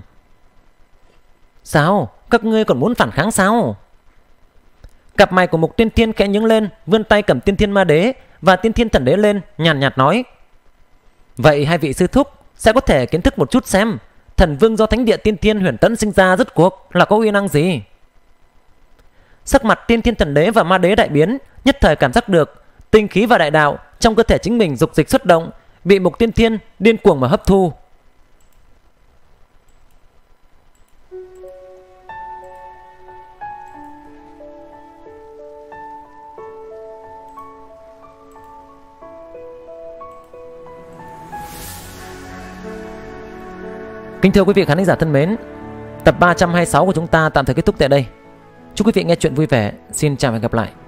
Sao? Các ngươi còn muốn phản kháng sao? Cặp mày của Mục Tiên Thiên khẽ nhướng lên, vươn tay cầm Tiên Thiên Ma Đế và Tiên Thiên Thần Đế lên, nhàn nhạt, nhạt nói: Vậy hai vị sư thúc sẽ có thể kiến thức một chút xem thần vương do thánh địa Tiên Thiên Huyền Tẫn sinh ra rốt cuộc là có uy năng gì. Sắc mặt Tiên Thiên Thần Đế và Ma Đế đại biến, nhất thời cảm giác được tinh khí và đại đạo trong cơ thể chính mình dục dịch xuất động, bị Mục Tiên Thiên điên cuồng mà hấp thu. Kính thưa quý vị khán giả thân mến, tập ba trăm hai mươi sáu của chúng ta tạm thời kết thúc tại đây. Chúc quý vị nghe chuyện vui vẻ. Xin chào và hẹn gặp lại.